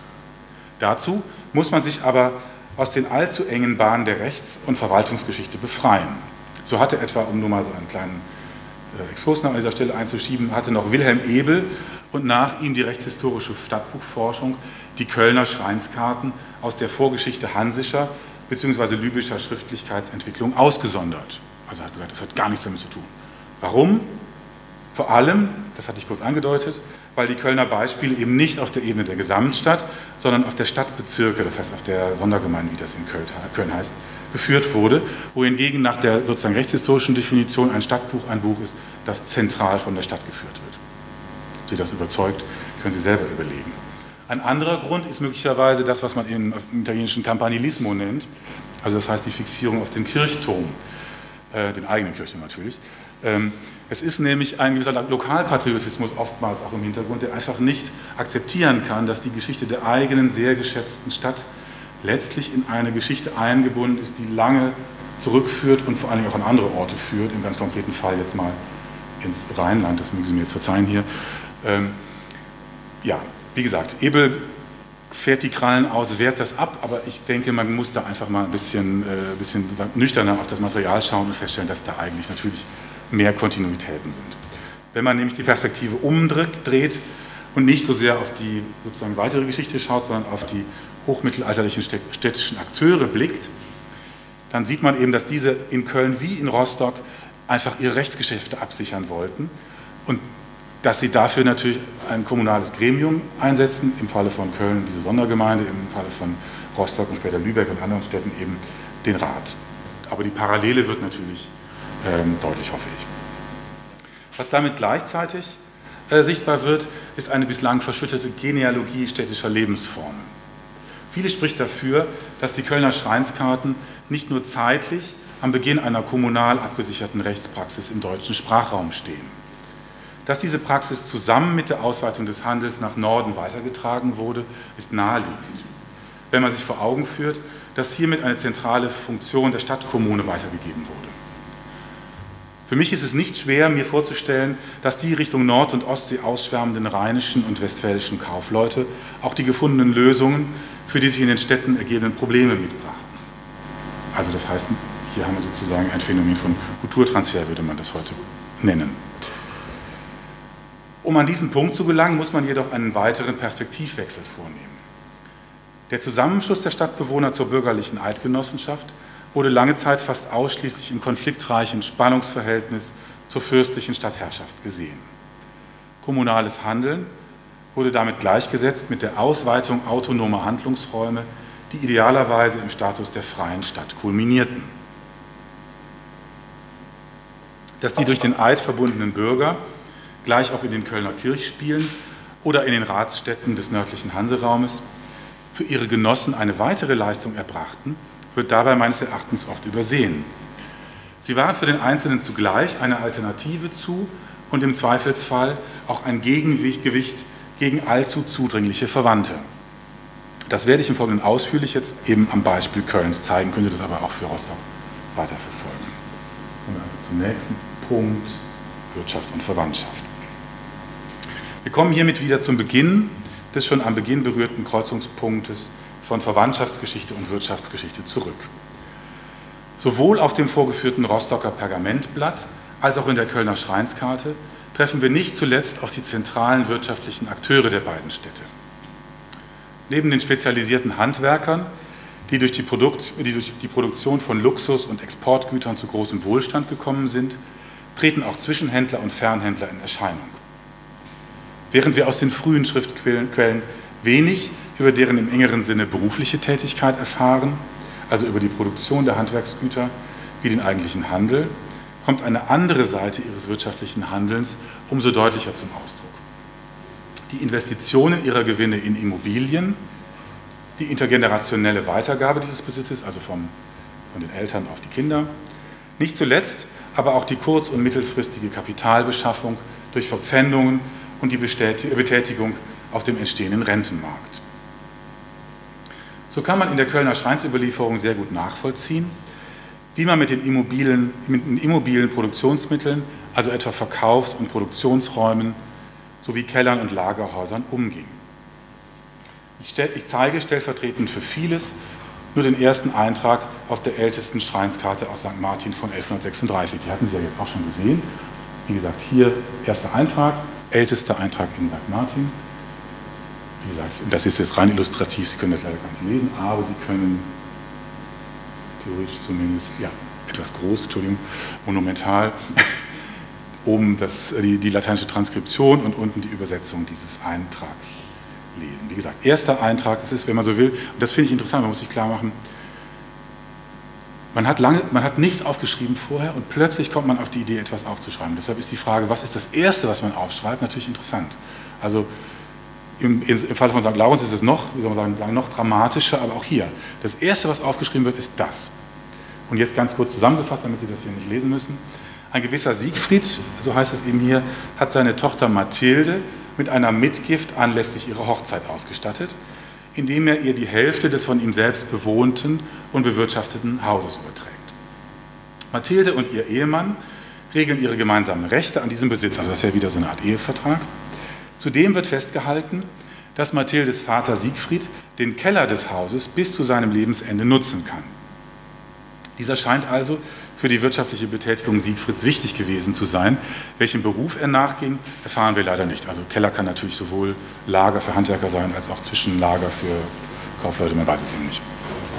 Dazu muss man sich aber aus den allzu engen Bahnen der Rechts- und Verwaltungsgeschichte befreien. So hatte etwa, um nur mal so einen kleinen Exkurs an dieser Stelle einzuschieben, hatte noch Wilhelm Ebel und nach ihm die rechtshistorische Stadtbuchforschung die Kölner Schreinskarten aus der Vorgeschichte hansischer bzw. lübischer Schriftlichkeitsentwicklung ausgesondert. Also er hat gesagt, das hat gar nichts damit zu tun. Warum? Vor allem, das hatte ich kurz angedeutet, weil die Kölner Beispiele eben nicht auf der Ebene der Gesamtstadt, sondern auf der Stadtbezirke, das heißt auf der Sondergemeinde, wie das in Köln heißt, geführt wurde, wohingegen nach der sozusagen rechtshistorischen Definition ein Stadtbuch ein Buch ist, das zentral von der Stadt geführt wird. Ob Sie das überzeugt, können Sie selber überlegen. Ein anderer Grund ist möglicherweise das, was man im italienischen Campanilismo nennt, also das heißt die Fixierung auf den Kirchturm, äh, den eigenen Kirchturm natürlich. Ähm, Es ist nämlich ein gewisser Lokalpatriotismus oftmals auch im Hintergrund, der einfach nicht akzeptieren kann, dass die Geschichte der eigenen, sehr geschätzten Stadt letztlich in eine Geschichte eingebunden ist, die lange zurückführt und vor allen Dingen auch an andere Orte führt, im ganz konkreten Fall jetzt mal ins Rheinland, das mögen Sie mir jetzt verzeihen hier. Ähm, ja, wie gesagt, Ebel fährt die Krallen aus, wehrt das ab, aber ich denke, man muss da einfach mal ein bisschen, äh, bisschen nüchterner auf das Material schauen und feststellen, dass da eigentlich natürlich mehr Kontinuitäten sind. Wenn man nämlich die Perspektive umdreht und nicht so sehr auf die sozusagen weitere Geschichte schaut, sondern auf die hochmittelalterlichen städtischen Akteure blickt, dann sieht man eben, dass diese in Köln wie in Rostock einfach ihre Rechtsgeschäfte absichern wollten und dass sie dafür natürlich ein kommunales Gremium einsetzen, im Falle von Köln diese Sondergemeinde, im Falle von Rostock und später Lübeck und anderen Städten eben den Rat. Aber die Parallele wird natürlich ähm, deutlich, hoffe ich. Was damit gleichzeitig äh, sichtbar wird, ist eine bislang verschüttete Genealogie städtischer Lebensformen. Vieles spricht dafür, dass die Kölner Schreinskarten nicht nur zeitlich am Beginn einer kommunal abgesicherten Rechtspraxis im deutschen Sprachraum stehen. Dass diese Praxis zusammen mit der Ausweitung des Handels nach Norden weitergetragen wurde, ist naheliegend, wenn man sich vor Augen führt, dass hiermit eine zentrale Funktion der Stadtkommune weitergegeben wurde. Für mich ist es nicht schwer, mir vorzustellen, dass die Richtung Nord- und Ostsee ausschwärmenden rheinischen und westfälischen Kaufleute auch die gefundenen Lösungen für die sich in den Städten ergebenden Probleme mitbrachten. Also das heißt, hier haben wir sozusagen ein Phänomen von Kulturtransfer, würde man das heute nennen. Um an diesen Punkt zu gelangen, muss man jedoch einen weiteren Perspektivwechsel vornehmen. Der Zusammenschluss der Stadtbewohner zur bürgerlichen Eidgenossenschaft wurde lange Zeit fast ausschließlich im konfliktreichen Spannungsverhältnis zur fürstlichen Stadtherrschaft gesehen. Kommunales Handeln wurde damit gleichgesetzt mit der Ausweitung autonomer Handlungsräume, die idealerweise im Status der freien Stadt kulminierten. dass die durch den Eid verbundenen Bürger, gleich ob in den Kölner Kirchspielen oder in den Ratsstätten des nördlichen Hanseraumes, für ihre Genossen eine weitere Leistung erbrachten, wird dabei meines Erachtens oft übersehen. Sie waren für den Einzelnen zugleich eine Alternative zu und im Zweifelsfall auch ein Gegengewicht gegen allzu zudringliche Verwandte. Das werde ich im Folgenden ausführlich jetzt eben am Beispiel Kölns zeigen, könnte das aber auch für Rostock weiterverfolgen. Kommen wir also zum nächsten Punkt, Wirtschaft und Verwandtschaft. Wir kommen hiermit wieder zum Beginn des schon am Beginn berührten Kreuzungspunktes von Verwandtschaftsgeschichte und Wirtschaftsgeschichte zurück. Sowohl auf dem vorgeführten Rostocker Pergamentblatt als auch in der Kölner Schreinskarte treffen wir nicht zuletzt auf die zentralen wirtschaftlichen Akteure der beiden Städte. Neben den spezialisierten Handwerkern, die durch die, Produkt, die durch die Produktion von Luxus- und Exportgütern zu großem Wohlstand gekommen sind, treten auch Zwischenhändler und Fernhändler in Erscheinung. Während wir aus den frühen Schriftquellen wenig über deren im engeren Sinne berufliche Tätigkeit erfahren, also über die Produktion der Handwerksgüter wie den eigentlichen Handel, kommt eine andere Seite ihres wirtschaftlichen Handelns umso deutlicher zum Ausdruck. Die Investitionen ihrer Gewinne in Immobilien, die intergenerationelle Weitergabe dieses Besitzes, also vom, von den Eltern auf die Kinder, nicht zuletzt aber auch die kurz- und mittelfristige Kapitalbeschaffung durch Verpfändungen und die Betätigung auf dem entstehenden Rentenmarkt. So kann man in der Kölner Schreinsüberlieferung sehr gut nachvollziehen, wie man mit den immobilen, mit den immobilen Produktionsmitteln, also etwa Verkaufs- und Produktionsräumen, sowie Kellern und Lagerhäusern umging. Ich, stell, ich zeige stellvertretend für vieles nur den ersten Eintrag auf der ältesten Schreinskarte aus Sankt Martin von elfhundertsechsunddreißig. Die hatten Sie ja jetzt auch schon gesehen. Wie gesagt, hier erster Eintrag, ältester Eintrag in Sankt Martin. Wie gesagt, das ist jetzt rein illustrativ, Sie können das leider gar nicht lesen, aber Sie können theoretisch zumindest, ja, etwas groß, Entschuldigung, monumental, oben das, die, die lateinische Transkription und unten die Übersetzung dieses Eintrags lesen. Wie gesagt, erster Eintrag, das ist, wenn man so will, und das finde ich interessant, man muss sich klar machen, man hat, lange, man hat nichts aufgeschrieben vorher und plötzlich kommt man auf die Idee, etwas aufzuschreiben. Deshalb ist die Frage, was ist das Erste, was man aufschreibt, natürlich interessant. Also im, im Fall von Sankt Laurens ist es noch, wie soll man sagen, noch dramatischer, aber auch hier. Das Erste, was aufgeschrieben wird, ist das. Und jetzt ganz kurz zusammengefasst, damit Sie das hier nicht lesen müssen. Ein gewisser Siegfried, so heißt es eben hier, hat seine Tochter Mathilde mit einer Mitgift anlässlich ihrer Hochzeit ausgestattet, indem er ihr die Hälfte des von ihm selbst bewohnten und bewirtschafteten Hauses überträgt. Mathilde und ihr Ehemann regeln ihre gemeinsamen Rechte an diesem Besitz, also das ist ja wieder so eine Art Ehevertrag. Zudem wird festgehalten, dass Mathildes Vater Siegfried den Keller des Hauses bis zu seinem Lebensende nutzen kann. Dieser scheint also für die wirtschaftliche Betätigung Siegfrieds wichtig gewesen zu sein. Welchem Beruf er nachging, erfahren wir leider nicht. Also Keller kann natürlich sowohl Lager für Handwerker sein, als auch Zwischenlager für Kaufleute, man weiß es eben nicht.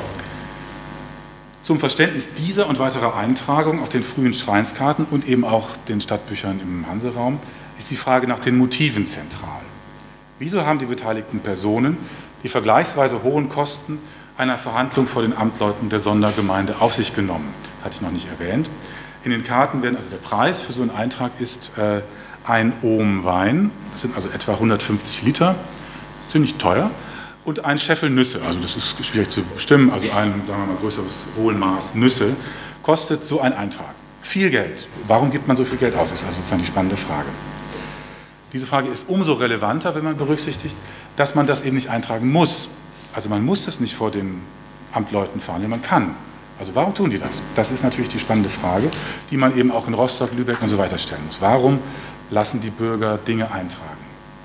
Zum Verständnis dieser und weiterer Eintragungen auf den frühen Schreinskarten und eben auch den Stadtbüchern im Hanseraum ist die Frage nach den Motiven zentral. Wieso haben die beteiligten Personen die vergleichsweise hohen Kosten einer Verhandlung vor den Amtleuten der Sondergemeinde auf sich genommen? Das hatte ich noch nicht erwähnt. In den Karten werden, also der Preis für so einen Eintrag ist äh, ein Ohm Wein, das sind also etwa hundertfünfzig Liter, ziemlich teuer, und ein Scheffel Nüsse, also das ist schwierig zu bestimmen, also ein, sagen wir mal, größeres Hohlmaß Nüsse, kostet so ein Eintrag. Viel Geld. Warum gibt man so viel Geld aus? Das ist also sozusagen die spannende Frage. Diese Frage ist umso relevanter, wenn man berücksichtigt, dass man das eben nicht eintragen muss. Also man muss das nicht vor den Amtleuten verhandeln, man kann. Also warum tun die das? Das ist natürlich die spannende Frage, die man eben auch in Rostock, Lübeck und so weiter stellen muss. Warum lassen die Bürger Dinge eintragen?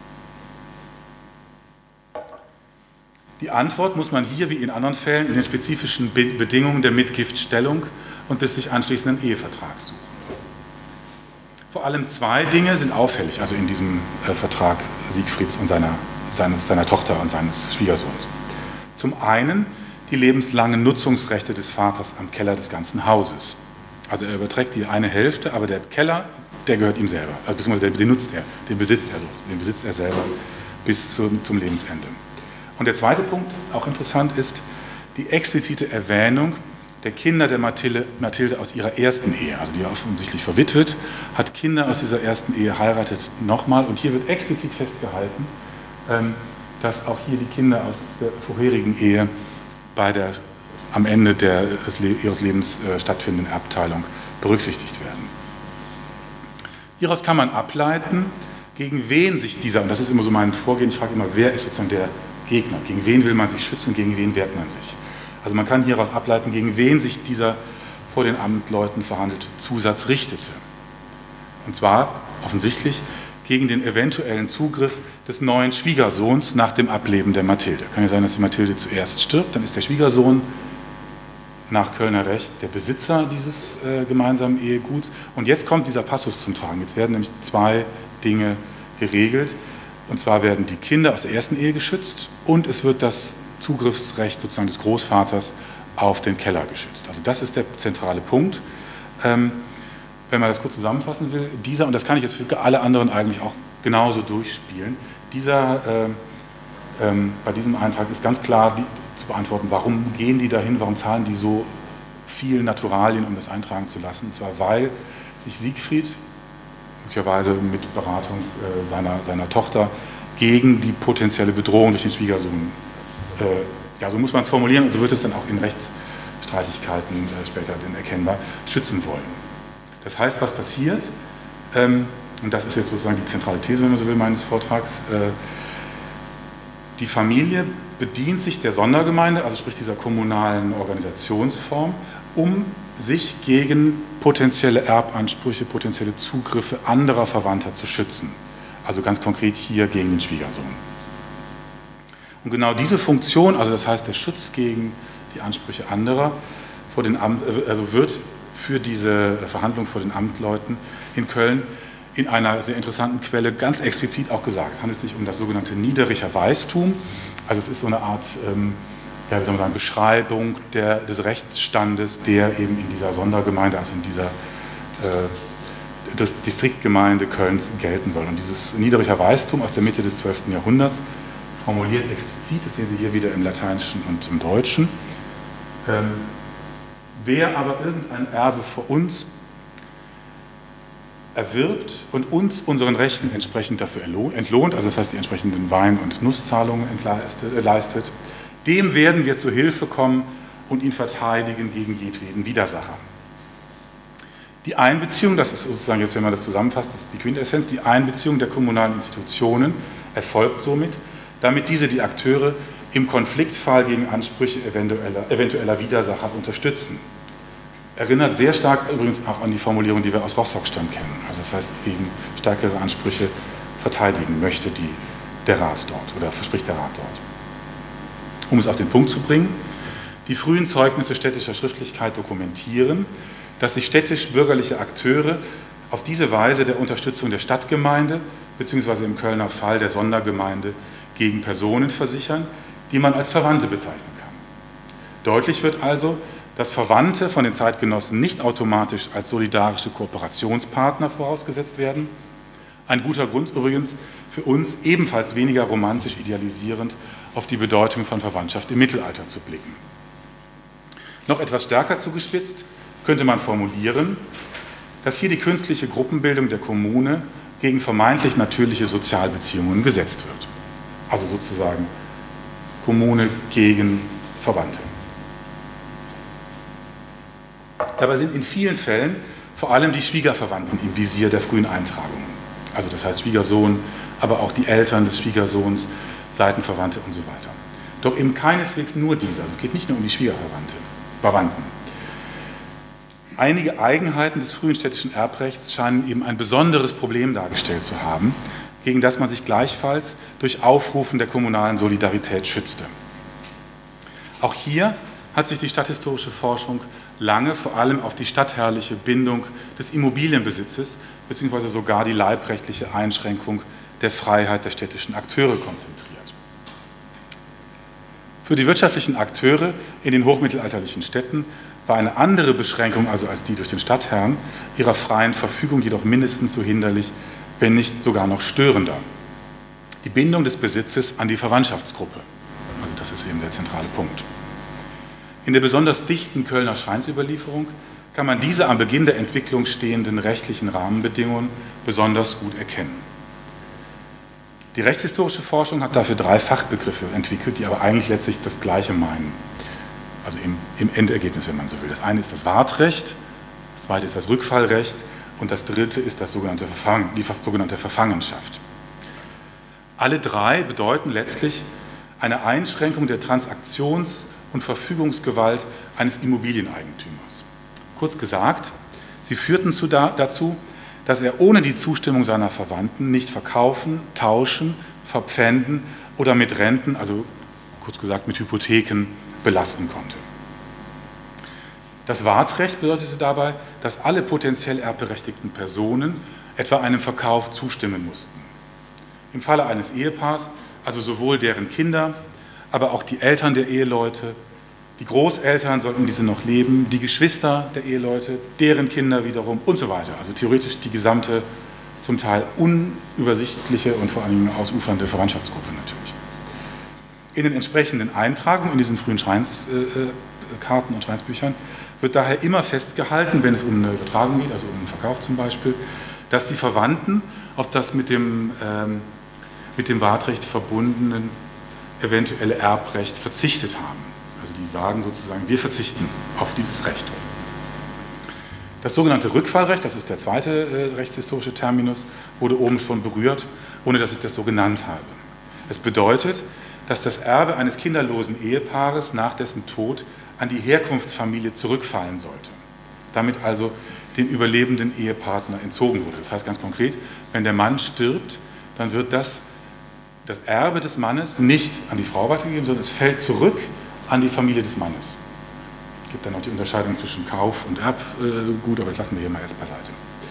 Die Antwort muss man hier wie in anderen Fällen in den spezifischen Bedingungen der Mitgiftstellung und des sich anschließenden Ehevertrags suchen. Vor allem zwei Dinge sind auffällig, also in diesem äh, Vertrag Siegfrieds und seiner, seiner Tochter und seines Schwiegersohns. Zum einen die lebenslangen Nutzungsrechte des Vaters am Keller des ganzen Hauses. Also er überträgt die eine Hälfte, aber der Keller, der gehört ihm selber, also beziehungsweise den nutzt er, den besitzt er so, den besitzt er selber bis zum, zum Lebensende. Und der zweite Punkt, auch interessant, ist die explizite Erwähnung der Kinder der Mathilde, Mathilde aus ihrer ersten Ehe, also die offensichtlich verwitwet, hat Kinder aus dieser ersten Ehe, heiratet nochmal und hier wird explizit festgehalten, dass auch hier die Kinder aus der vorherigen Ehe bei der am Ende der, des, ihres Lebens äh, stattfindenden Erbteilung berücksichtigt werden. Hieraus kann man ableiten, gegen wen sich dieser, und das ist immer so mein Vorgehen, ich frage immer, wer ist sozusagen der Gegner, gegen wen will man sich schützen, gegen wen wehrt man sich. Also man kann hieraus ableiten, gegen wen sich dieser vor den Amtleuten verhandelte Zusatz richtete. Und zwar offensichtlich gegen den eventuellen Zugriff des neuen Schwiegersohns nach dem Ableben der Mathilde. Kann ja sein, dass die Mathilde zuerst stirbt, dann ist der Schwiegersohn nach Kölner Recht der Besitzer dieses äh, gemeinsamen Eheguts. Und jetzt kommt dieser Passus zum Tragen. Jetzt werden nämlich zwei Dinge geregelt. Und zwar werden die Kinder aus der ersten Ehe geschützt und es wird das Zugriffsrecht sozusagen des Großvaters auf den Keller geschützt. Also das ist der zentrale Punkt. Ähm, wenn man das kurz zusammenfassen will, dieser, und das kann ich jetzt für alle anderen eigentlich auch genauso durchspielen, dieser, äh, ähm, bei diesem Eintrag ist ganz klar die, zu beantworten, warum gehen die dahin, warum zahlen die so viel Naturalien, um das eintragen zu lassen. Und zwar, weil sich Siegfried, möglicherweise mit Beratung äh, seiner, seiner Tochter, gegen die potenzielle Bedrohung durch den Schwiegersohn, äh, ja, so muss man es formulieren und so wird es dann auch in Rechtsstreitigkeiten äh, später dann erkennbar, schützen wollen. Das heißt, was passiert, ähm, und das ist jetzt sozusagen die zentrale These, wenn man so will, meines Vortrags, äh, die Familie bedient sich der Sondergemeinde, also sprich dieser kommunalen Organisationsform, um sich gegen potenzielle Erbansprüche, potenzielle Zugriffe anderer Verwandter zu schützen. Also ganz konkret hier gegen den Schwiegersohn. Und genau diese Funktion, also das heißt der Schutz gegen die Ansprüche anderer, vor den Amt, also wird für diese Verhandlung vor den Amtleuten in Köln in einer sehr interessanten Quelle ganz explizit auch gesagt. Es handelt sich um das sogenannte Niedericher Weistum. Also es ist so eine Art, ähm, ja, wie soll man sagen, Beschreibung der, des Rechtsstandes, der eben in dieser Sondergemeinde, also in dieser äh, das Distriktgemeinde Kölns gelten soll. Und dieses Niedericher Weistum aus der Mitte des zwölften Jahrhunderts formuliert explizit, das sehen Sie hier wieder im Lateinischen und im Deutschen, ähm, wer aber irgendein Erbe vor uns erwirbt und uns unseren Rechten entsprechend dafür entlohnt, also das heißt die entsprechenden Wein- und Nusszahlungen leistet, dem werden wir zu Hilfe kommen und ihn verteidigen gegen jedweden Widersacher. Die Einbeziehung, das ist sozusagen jetzt, wenn man das zusammenfasst, das ist die Quintessenz, die Einbeziehung der kommunalen Institutionen erfolgt somit, damit diese die Akteure im Konfliktfall gegen Ansprüche eventueller, eventueller Widersacher unterstützen. Erinnert sehr stark übrigens auch an die Formulierung, die wir aus Rostock-Stamm kennen. Also das heißt, gegen stärkere Ansprüche verteidigen möchte die, der Rat dort oder verspricht der Rat dort. Um es auf den Punkt zu bringen, die frühen Zeugnisse städtischer Schriftlichkeit dokumentieren, dass sich städtisch-bürgerliche Akteure auf diese Weise der Unterstützung der Stadtgemeinde beziehungsweise im Kölner Fall der Sondergemeinde gegen Personen versichern, die man als Verwandte bezeichnen kann. Deutlich wird also, dass Verwandte von den Zeitgenossen nicht automatisch als solidarische Kooperationspartner vorausgesetzt werden. Ein guter Grund übrigens für uns, ebenfalls weniger romantisch idealisierend auf die Bedeutung von Verwandtschaft im Mittelalter zu blicken. Noch etwas stärker zugespitzt könnte man formulieren, dass hier die künstliche Gruppenbildung der Kommune gegen vermeintlich natürliche Sozialbeziehungen gesetzt wird. Also sozusagen Kommune gegen Verwandte. Dabei sind in vielen Fällen vor allem die Schwiegerverwandten im Visier der frühen Eintragungen. Also das heißt Schwiegersohn, aber auch die Eltern des Schwiegersohns, Seitenverwandte und so weiter. Doch eben keineswegs nur diese, also es geht nicht nur um die Schwiegerverwandte, Verwandten. Einige Eigenheiten des frühen städtischen Erbrechts scheinen eben ein besonderes Problem dargestellt zu haben, gegen das man sich gleichfalls durch Aufrufen der kommunalen Solidarität schützte. Auch hier hat sich die stadthistorische Forschung lange vor allem auf die stadtherrliche Bindung des Immobilienbesitzes bzw. sogar die leibrechtliche Einschränkung der Freiheit der städtischen Akteure konzentriert. Für die wirtschaftlichen Akteure in den hochmittelalterlichen Städten war eine andere Beschränkung, also als die durch den Stadtherrn, ihrer freien Verfügung jedoch mindestens so hinderlich, wenn nicht sogar noch störender. Die Bindung des Besitzes an die Verwandtschaftsgruppe. Also das ist eben der zentrale Punkt. In der besonders dichten Kölner Schreinsüberlieferung kann man diese am Beginn der Entwicklung stehenden rechtlichen Rahmenbedingungen besonders gut erkennen. Die rechtshistorische Forschung hat dafür drei Fachbegriffe entwickelt, die aber eigentlich letztlich das Gleiche meinen. Also im, im Endergebnis, wenn man so will. Das eine ist das Wartrecht, das zweite ist das Rückfallrecht und das dritte ist das sogenannte Verfangen, die sogenannte Verfangenschaft. Alle drei bedeuten letztlich eine Einschränkung der Transaktions- und Verfügungsgewalt eines Immobilieneigentümers. Kurz gesagt, sie führten zu da, dazu, dass er ohne die Zustimmung seiner Verwandten nicht verkaufen, tauschen, verpfänden oder mit Renten, also kurz gesagt mit Hypotheken, belasten konnte. Das Wartrecht bedeutete dabei, dass alle potenziell erbberechtigten Personen etwa einem Verkauf zustimmen mussten. Im Falle eines Ehepaars, also sowohl deren Kinder, aber auch die Eltern der Eheleute, die Großeltern sollten diese noch leben, die Geschwister der Eheleute, deren Kinder wiederum und so weiter. Also theoretisch die gesamte, zum Teil unübersichtliche und vor allem ausufernde Verwandtschaftsgruppe natürlich. In den entsprechenden Eintragungen in diesen frühen Schreinskarten und Schreinsbüchern wird daher immer festgehalten, wenn es um eine Übertragung geht, also um einen Verkauf zum Beispiel, dass die Verwandten auf das mit dem, ähm, mit dem Wartrecht verbundenen eventuelle Erbrecht verzichtet haben. Also die sagen sozusagen, wir verzichten auf dieses Recht. Das sogenannte Rückfallrecht, das ist der zweite äh, rechtshistorische Terminus, wurde oben schon berührt, ohne dass ich das so genannt habe. Es bedeutet, dass das Erbe eines kinderlosen Ehepaares nach dessen Tod an die Herkunftsfamilie zurückfallen sollte. Damit also dem überlebenden Ehepartner entzogen wurde. Das heißt ganz konkret, wenn der Mann stirbt, dann wird das, das Erbe des Mannes nicht an die Frau weitergegeben, sondern es fällt zurück an die Familie des Mannes. Es gibt dann noch die Unterscheidung zwischen Kauf- und Erbgut, aber das lassen wir hier mal erst beiseite.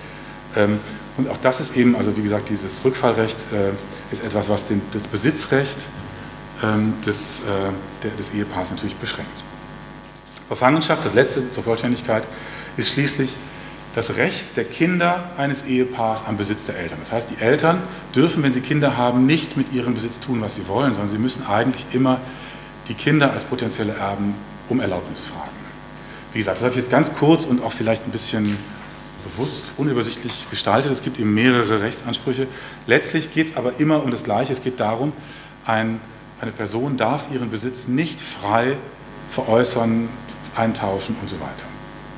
Und auch das ist eben, also wie gesagt, dieses Rückfallrecht ist etwas, was den, das Besitzrecht des, des Ehepaars natürlich beschränkt. Verfangenschaft, das letzte zur Vollständigkeit, ist schließlich das Recht der Kinder eines Ehepaars am Besitz der Eltern. Das heißt, die Eltern dürfen, wenn sie Kinder haben, nicht mit ihrem Besitz tun, was sie wollen, sondern sie müssen eigentlich immer die Kinder als potenzielle Erben um Erlaubnis fragen. Wie gesagt, das habe ich jetzt ganz kurz und auch vielleicht ein bisschen bewusst unübersichtlich gestaltet. Es gibt eben mehrere Rechtsansprüche. Letztlich geht es aber immer um das Gleiche. Es geht darum, ein, eine Person darf ihren Besitz nicht frei veräußern, eintauschen und so weiter.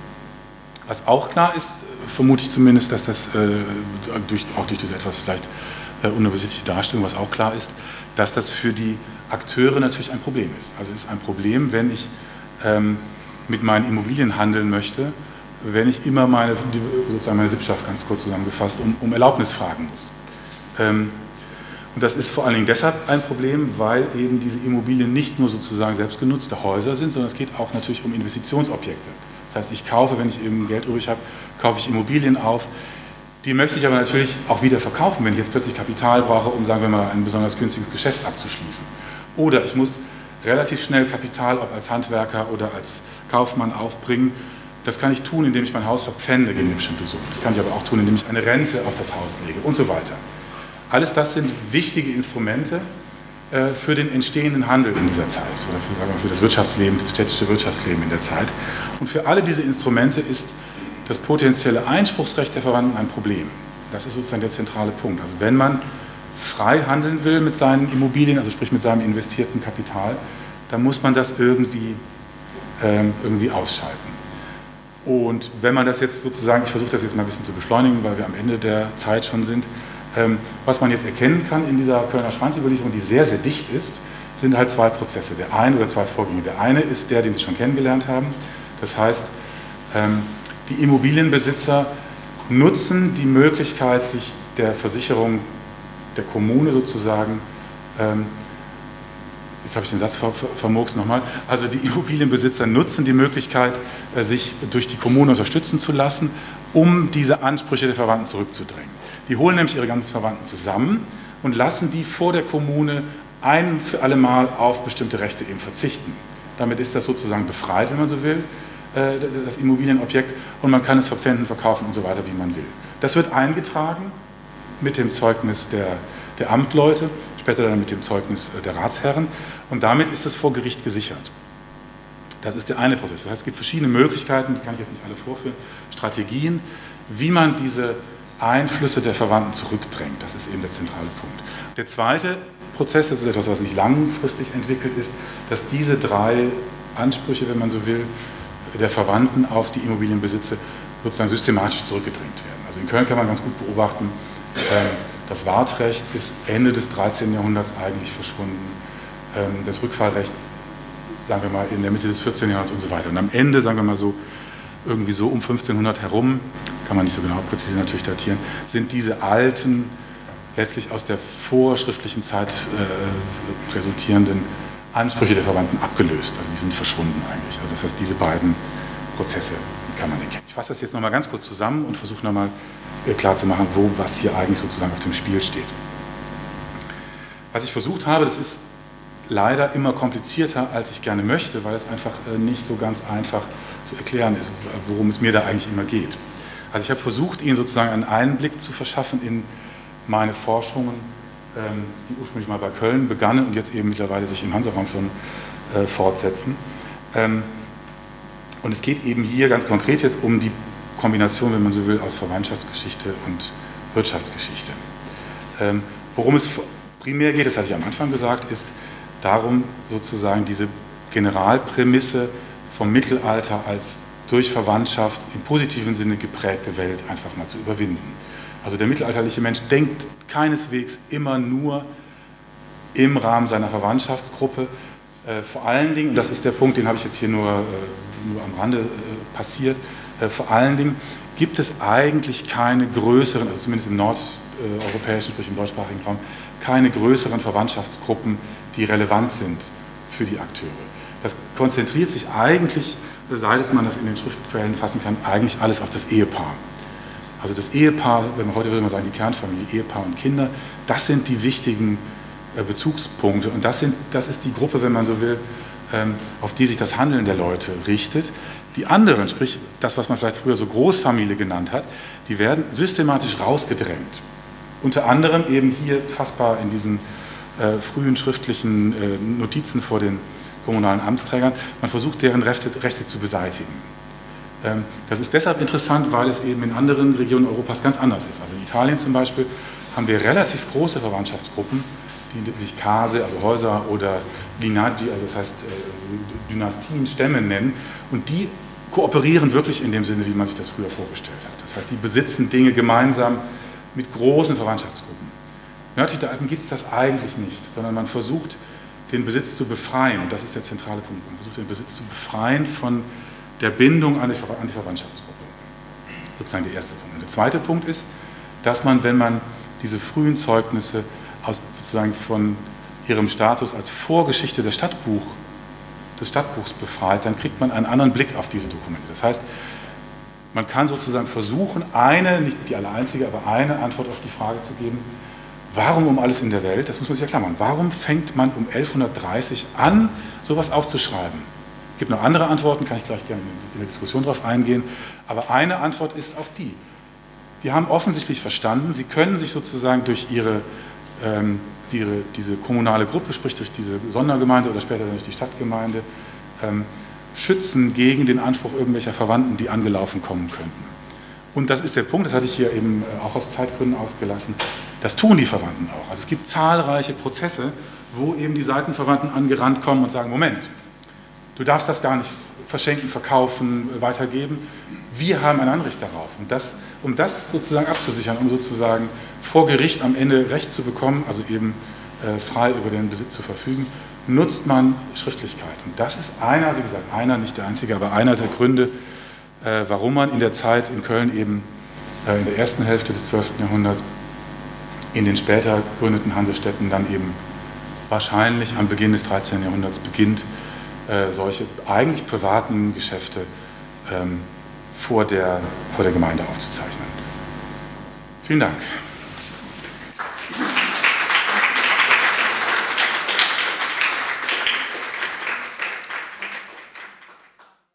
Was auch klar ist, vermute ich zumindest, dass das äh, durch, auch durch diese etwas vielleicht äh, unübersichtliche Darstellung, was auch klar ist, dass das für die Akteure natürlich ein Problem ist. Also es ist ein Problem, wenn ich ähm, mit meinen Immobilien handeln möchte, wenn ich immer meine, die, sozusagen meine Sippschaft ganz kurz zusammengefasst um, um Erlaubnis fragen muss. Ähm, und das ist vor allen Dingen deshalb ein Problem, weil eben diese Immobilien nicht nur sozusagen selbstgenutzte Häuser sind, sondern es geht auch natürlich um Investitionsobjekte. Das heißt, ich kaufe, wenn ich eben Geld übrig habe, kaufe ich Immobilien auf. Die möchte ich aber natürlich auch wieder verkaufen, wenn ich jetzt plötzlich Kapital brauche, um, sagen wir mal, ein besonders günstiges Geschäft abzuschließen. Oder ich muss relativ schnell Kapital, ob als Handwerker oder als Kaufmann, aufbringen. Das kann ich tun, indem ich mein Haus verpfände gegen eine bestimmte Summe. Das kann ich aber auch tun, indem ich eine Rente auf das Haus lege und so weiter. Alles das sind wichtige Instrumente äh, für den entstehenden Handel in dieser Zeit oder für, sagen wir, für das Wirtschaftsleben, das städtische Wirtschaftsleben in der Zeit. Und für alle diese Instrumente ist das potenzielle Einspruchsrecht der Verwandten ein Problem. Das ist sozusagen der zentrale Punkt. Also wenn man frei handeln will mit seinen Immobilien, also sprich mit seinem investierten Kapital, dann muss man das irgendwie, ähm, irgendwie ausschalten. Und wenn man das jetzt sozusagen, ich versuche das jetzt mal ein bisschen zu beschleunigen, weil wir am Ende der Zeit schon sind, ähm, was man jetzt erkennen kann in dieser Kölner Schreinsüberlieferung, die sehr, sehr dicht ist, sind halt zwei Prozesse, der eine oder zwei Vorgänge. Der eine ist der, den Sie schon kennengelernt haben, das heißt, ähm, die Immobilienbesitzer nutzen die Möglichkeit, sich der Versicherung der Kommune sozusagen, ähm, jetzt habe ich den Satz ver ver vermurkst nochmal, also die Immobilienbesitzer nutzen die Möglichkeit, äh, sich durch die Kommune unterstützen zu lassen, um diese Ansprüche der Verwandten zurückzudrängen. Die holen nämlich ihre ganzen Verwandten zusammen und lassen die vor der Kommune ein für alle Mal auf bestimmte Rechte eben verzichten. Damit ist das sozusagen befreit, wenn man so will, das Immobilienobjekt, und man kann es verpfänden, verkaufen und so weiter, wie man will. Das wird eingetragen mit dem Zeugnis der, der Amtleute, später dann mit dem Zeugnis der Ratsherren, und damit ist es vor Gericht gesichert. Das ist der eine Prozess. Das heißt, es gibt verschiedene Möglichkeiten, die kann ich jetzt nicht alle vorführen, Strategien, wie man diese Einflüsse der Verwandten zurückdrängt. Das ist eben der zentrale Punkt. Der zweite Prozess, das ist etwas, was nicht langfristig entwickelt ist, dass diese drei Ansprüche, wenn man so will, der Verwandten auf die Immobilienbesitze sozusagen systematisch zurückgedrängt werden. Also in Köln kann man ganz gut beobachten, das Wartrecht ist Ende des dreizehnten Jahrhunderts eigentlich verschwunden, das Rückfallrecht, sagen wir mal, in der Mitte des vierzehnten Jahrhunderts und so weiter. Und am Ende, sagen wir mal so, irgendwie so um fünfzehnhundert herum, kann man nicht so genau präzise natürlich datieren, sind diese alten, letztlich aus der vorschriftlichen Zeit äh, resultierenden Ansprüche der Verwandten abgelöst. Also die sind verschwunden eigentlich. Also das heißt, diese beiden Prozesse kann man erkennen. Ich fasse das jetzt nochmal ganz kurz zusammen und versuche nochmal äh, klarzumachen, wo was hier eigentlich sozusagen auf dem Spiel steht. Was ich versucht habe, das ist leider immer komplizierter, als ich gerne möchte, weil es einfach äh, nicht so ganz einfach zu erklären ist, worum es mir da eigentlich immer geht. Also ich habe versucht, Ihnen sozusagen einen Einblick zu verschaffen in meine Forschungen, ähm, die ursprünglich mal bei Köln begannen und jetzt eben mittlerweile sich im Hanseraum schon äh, fortsetzen. Ähm, und es geht eben hier ganz konkret jetzt um die Kombination, wenn man so will, aus Verwandtschaftsgeschichte und Wirtschaftsgeschichte. Ähm, worum es primär geht, das hatte ich am Anfang gesagt, ist darum, sozusagen diese Generalprämisse vom Mittelalter als durch Verwandtschaft im positiven Sinne geprägte Welt einfach mal zu überwinden. Also der mittelalterliche Mensch denkt keineswegs immer nur im Rahmen seiner Verwandtschaftsgruppe. Äh, vor allen Dingen, und das ist der Punkt, den habe ich jetzt hier nur, äh, nur am Rande äh, passiert, äh, vor allen Dingen gibt es eigentlich keine größeren, also zumindest im nordeuropäischen, sprich im deutschsprachigen Raum, keine größeren Verwandtschaftsgruppen, die relevant sind für die Akteure. Das konzentriert sich eigentlich, seit man das in den Schriftquellen fassen kann, eigentlich alles auf das Ehepaar. Also das Ehepaar, wenn man heute würde man sagen, die Kernfamilie, Ehepaar und Kinder, das sind die wichtigen Bezugspunkte und das, sind, das ist die Gruppe, wenn man so will, auf die sich das Handeln der Leute richtet. Die anderen, sprich das, was man vielleicht früher so Großfamilie genannt hat, die werden systematisch rausgedrängt. Unter anderem eben hier fassbar in diesen äh, frühen schriftlichen äh, Notizen vor den kommunalen Amtsträgern. Man versucht, deren Rechte, Rechte zu beseitigen. Ähm, das ist deshalb interessant, weil es eben in anderen Regionen Europas ganz anders ist. Also in Italien zum Beispiel haben wir relativ große Verwandtschaftsgruppen, die sich Case, also Häuser, oder Linagi, also das heißt äh, Dynastien, Stämme nennen, und die kooperieren wirklich in dem Sinne, wie man sich das früher vorgestellt hat. Das heißt, die besitzen Dinge gemeinsam mit großen Verwandtschaftsgruppen. Nördlich der Alpen gibt es das eigentlich nicht, sondern man versucht, den Besitz zu befreien, und das ist der zentrale Punkt, man versucht, den Besitz zu befreien von der Bindung an die, Ver an die Verwandtschaftsgruppe. Sozusagen der erste Punkt. Und der zweite Punkt ist, dass man, wenn man diese frühen Zeugnisse aus, sozusagen von ihrem Status als Vorgeschichte des, Stadtbuch, des Stadtbuchs befreit, dann kriegt man einen anderen Blick auf diese Dokumente. Das heißt, man kann sozusagen versuchen, eine, nicht die allereinzige, aber eine Antwort auf die Frage zu geben, warum um alles in der Welt, das muss man sich ja klar machen, warum fängt man um elfhundertdreißig an, sowas aufzuschreiben? Es gibt noch andere Antworten, kann ich gleich gerne in der Diskussion darauf eingehen, aber eine Antwort ist auch die. Die haben offensichtlich verstanden, sie können sich sozusagen durch ihre, ähm, ihre diese kommunale Gruppe, sprich durch diese Sondergemeinde oder später durch die Stadtgemeinde, ähm, schützen gegen den Anspruch irgendwelcher Verwandten, die angelaufen kommen könnten. Und das ist der Punkt, das hatte ich hier eben auch aus Zeitgründen ausgelassen, das tun die Verwandten auch. Also es gibt zahlreiche Prozesse, wo eben die Seitenverwandten angerannt kommen und sagen, Moment, du darfst das gar nicht verschenken, verkaufen, weitergeben, wir haben ein Anrecht darauf. Und das, um das sozusagen abzusichern, um sozusagen vor Gericht am Ende Recht zu bekommen, also eben äh, frei über den Besitz zu verfügen, nutzt man Schriftlichkeit. Und das ist einer, wie gesagt, einer, nicht der einzige, aber einer der Gründe, äh, warum man in der Zeit in Köln eben äh, in der ersten Hälfte des zwölften Jahrhunderts in den später gegründeten Hansestädten dann eben wahrscheinlich am Beginn des dreizehnten Jahrhunderts beginnt, äh, solche eigentlich privaten Geschäfte ähm, vor der, vor der Gemeinde aufzuzeichnen. Vielen Dank.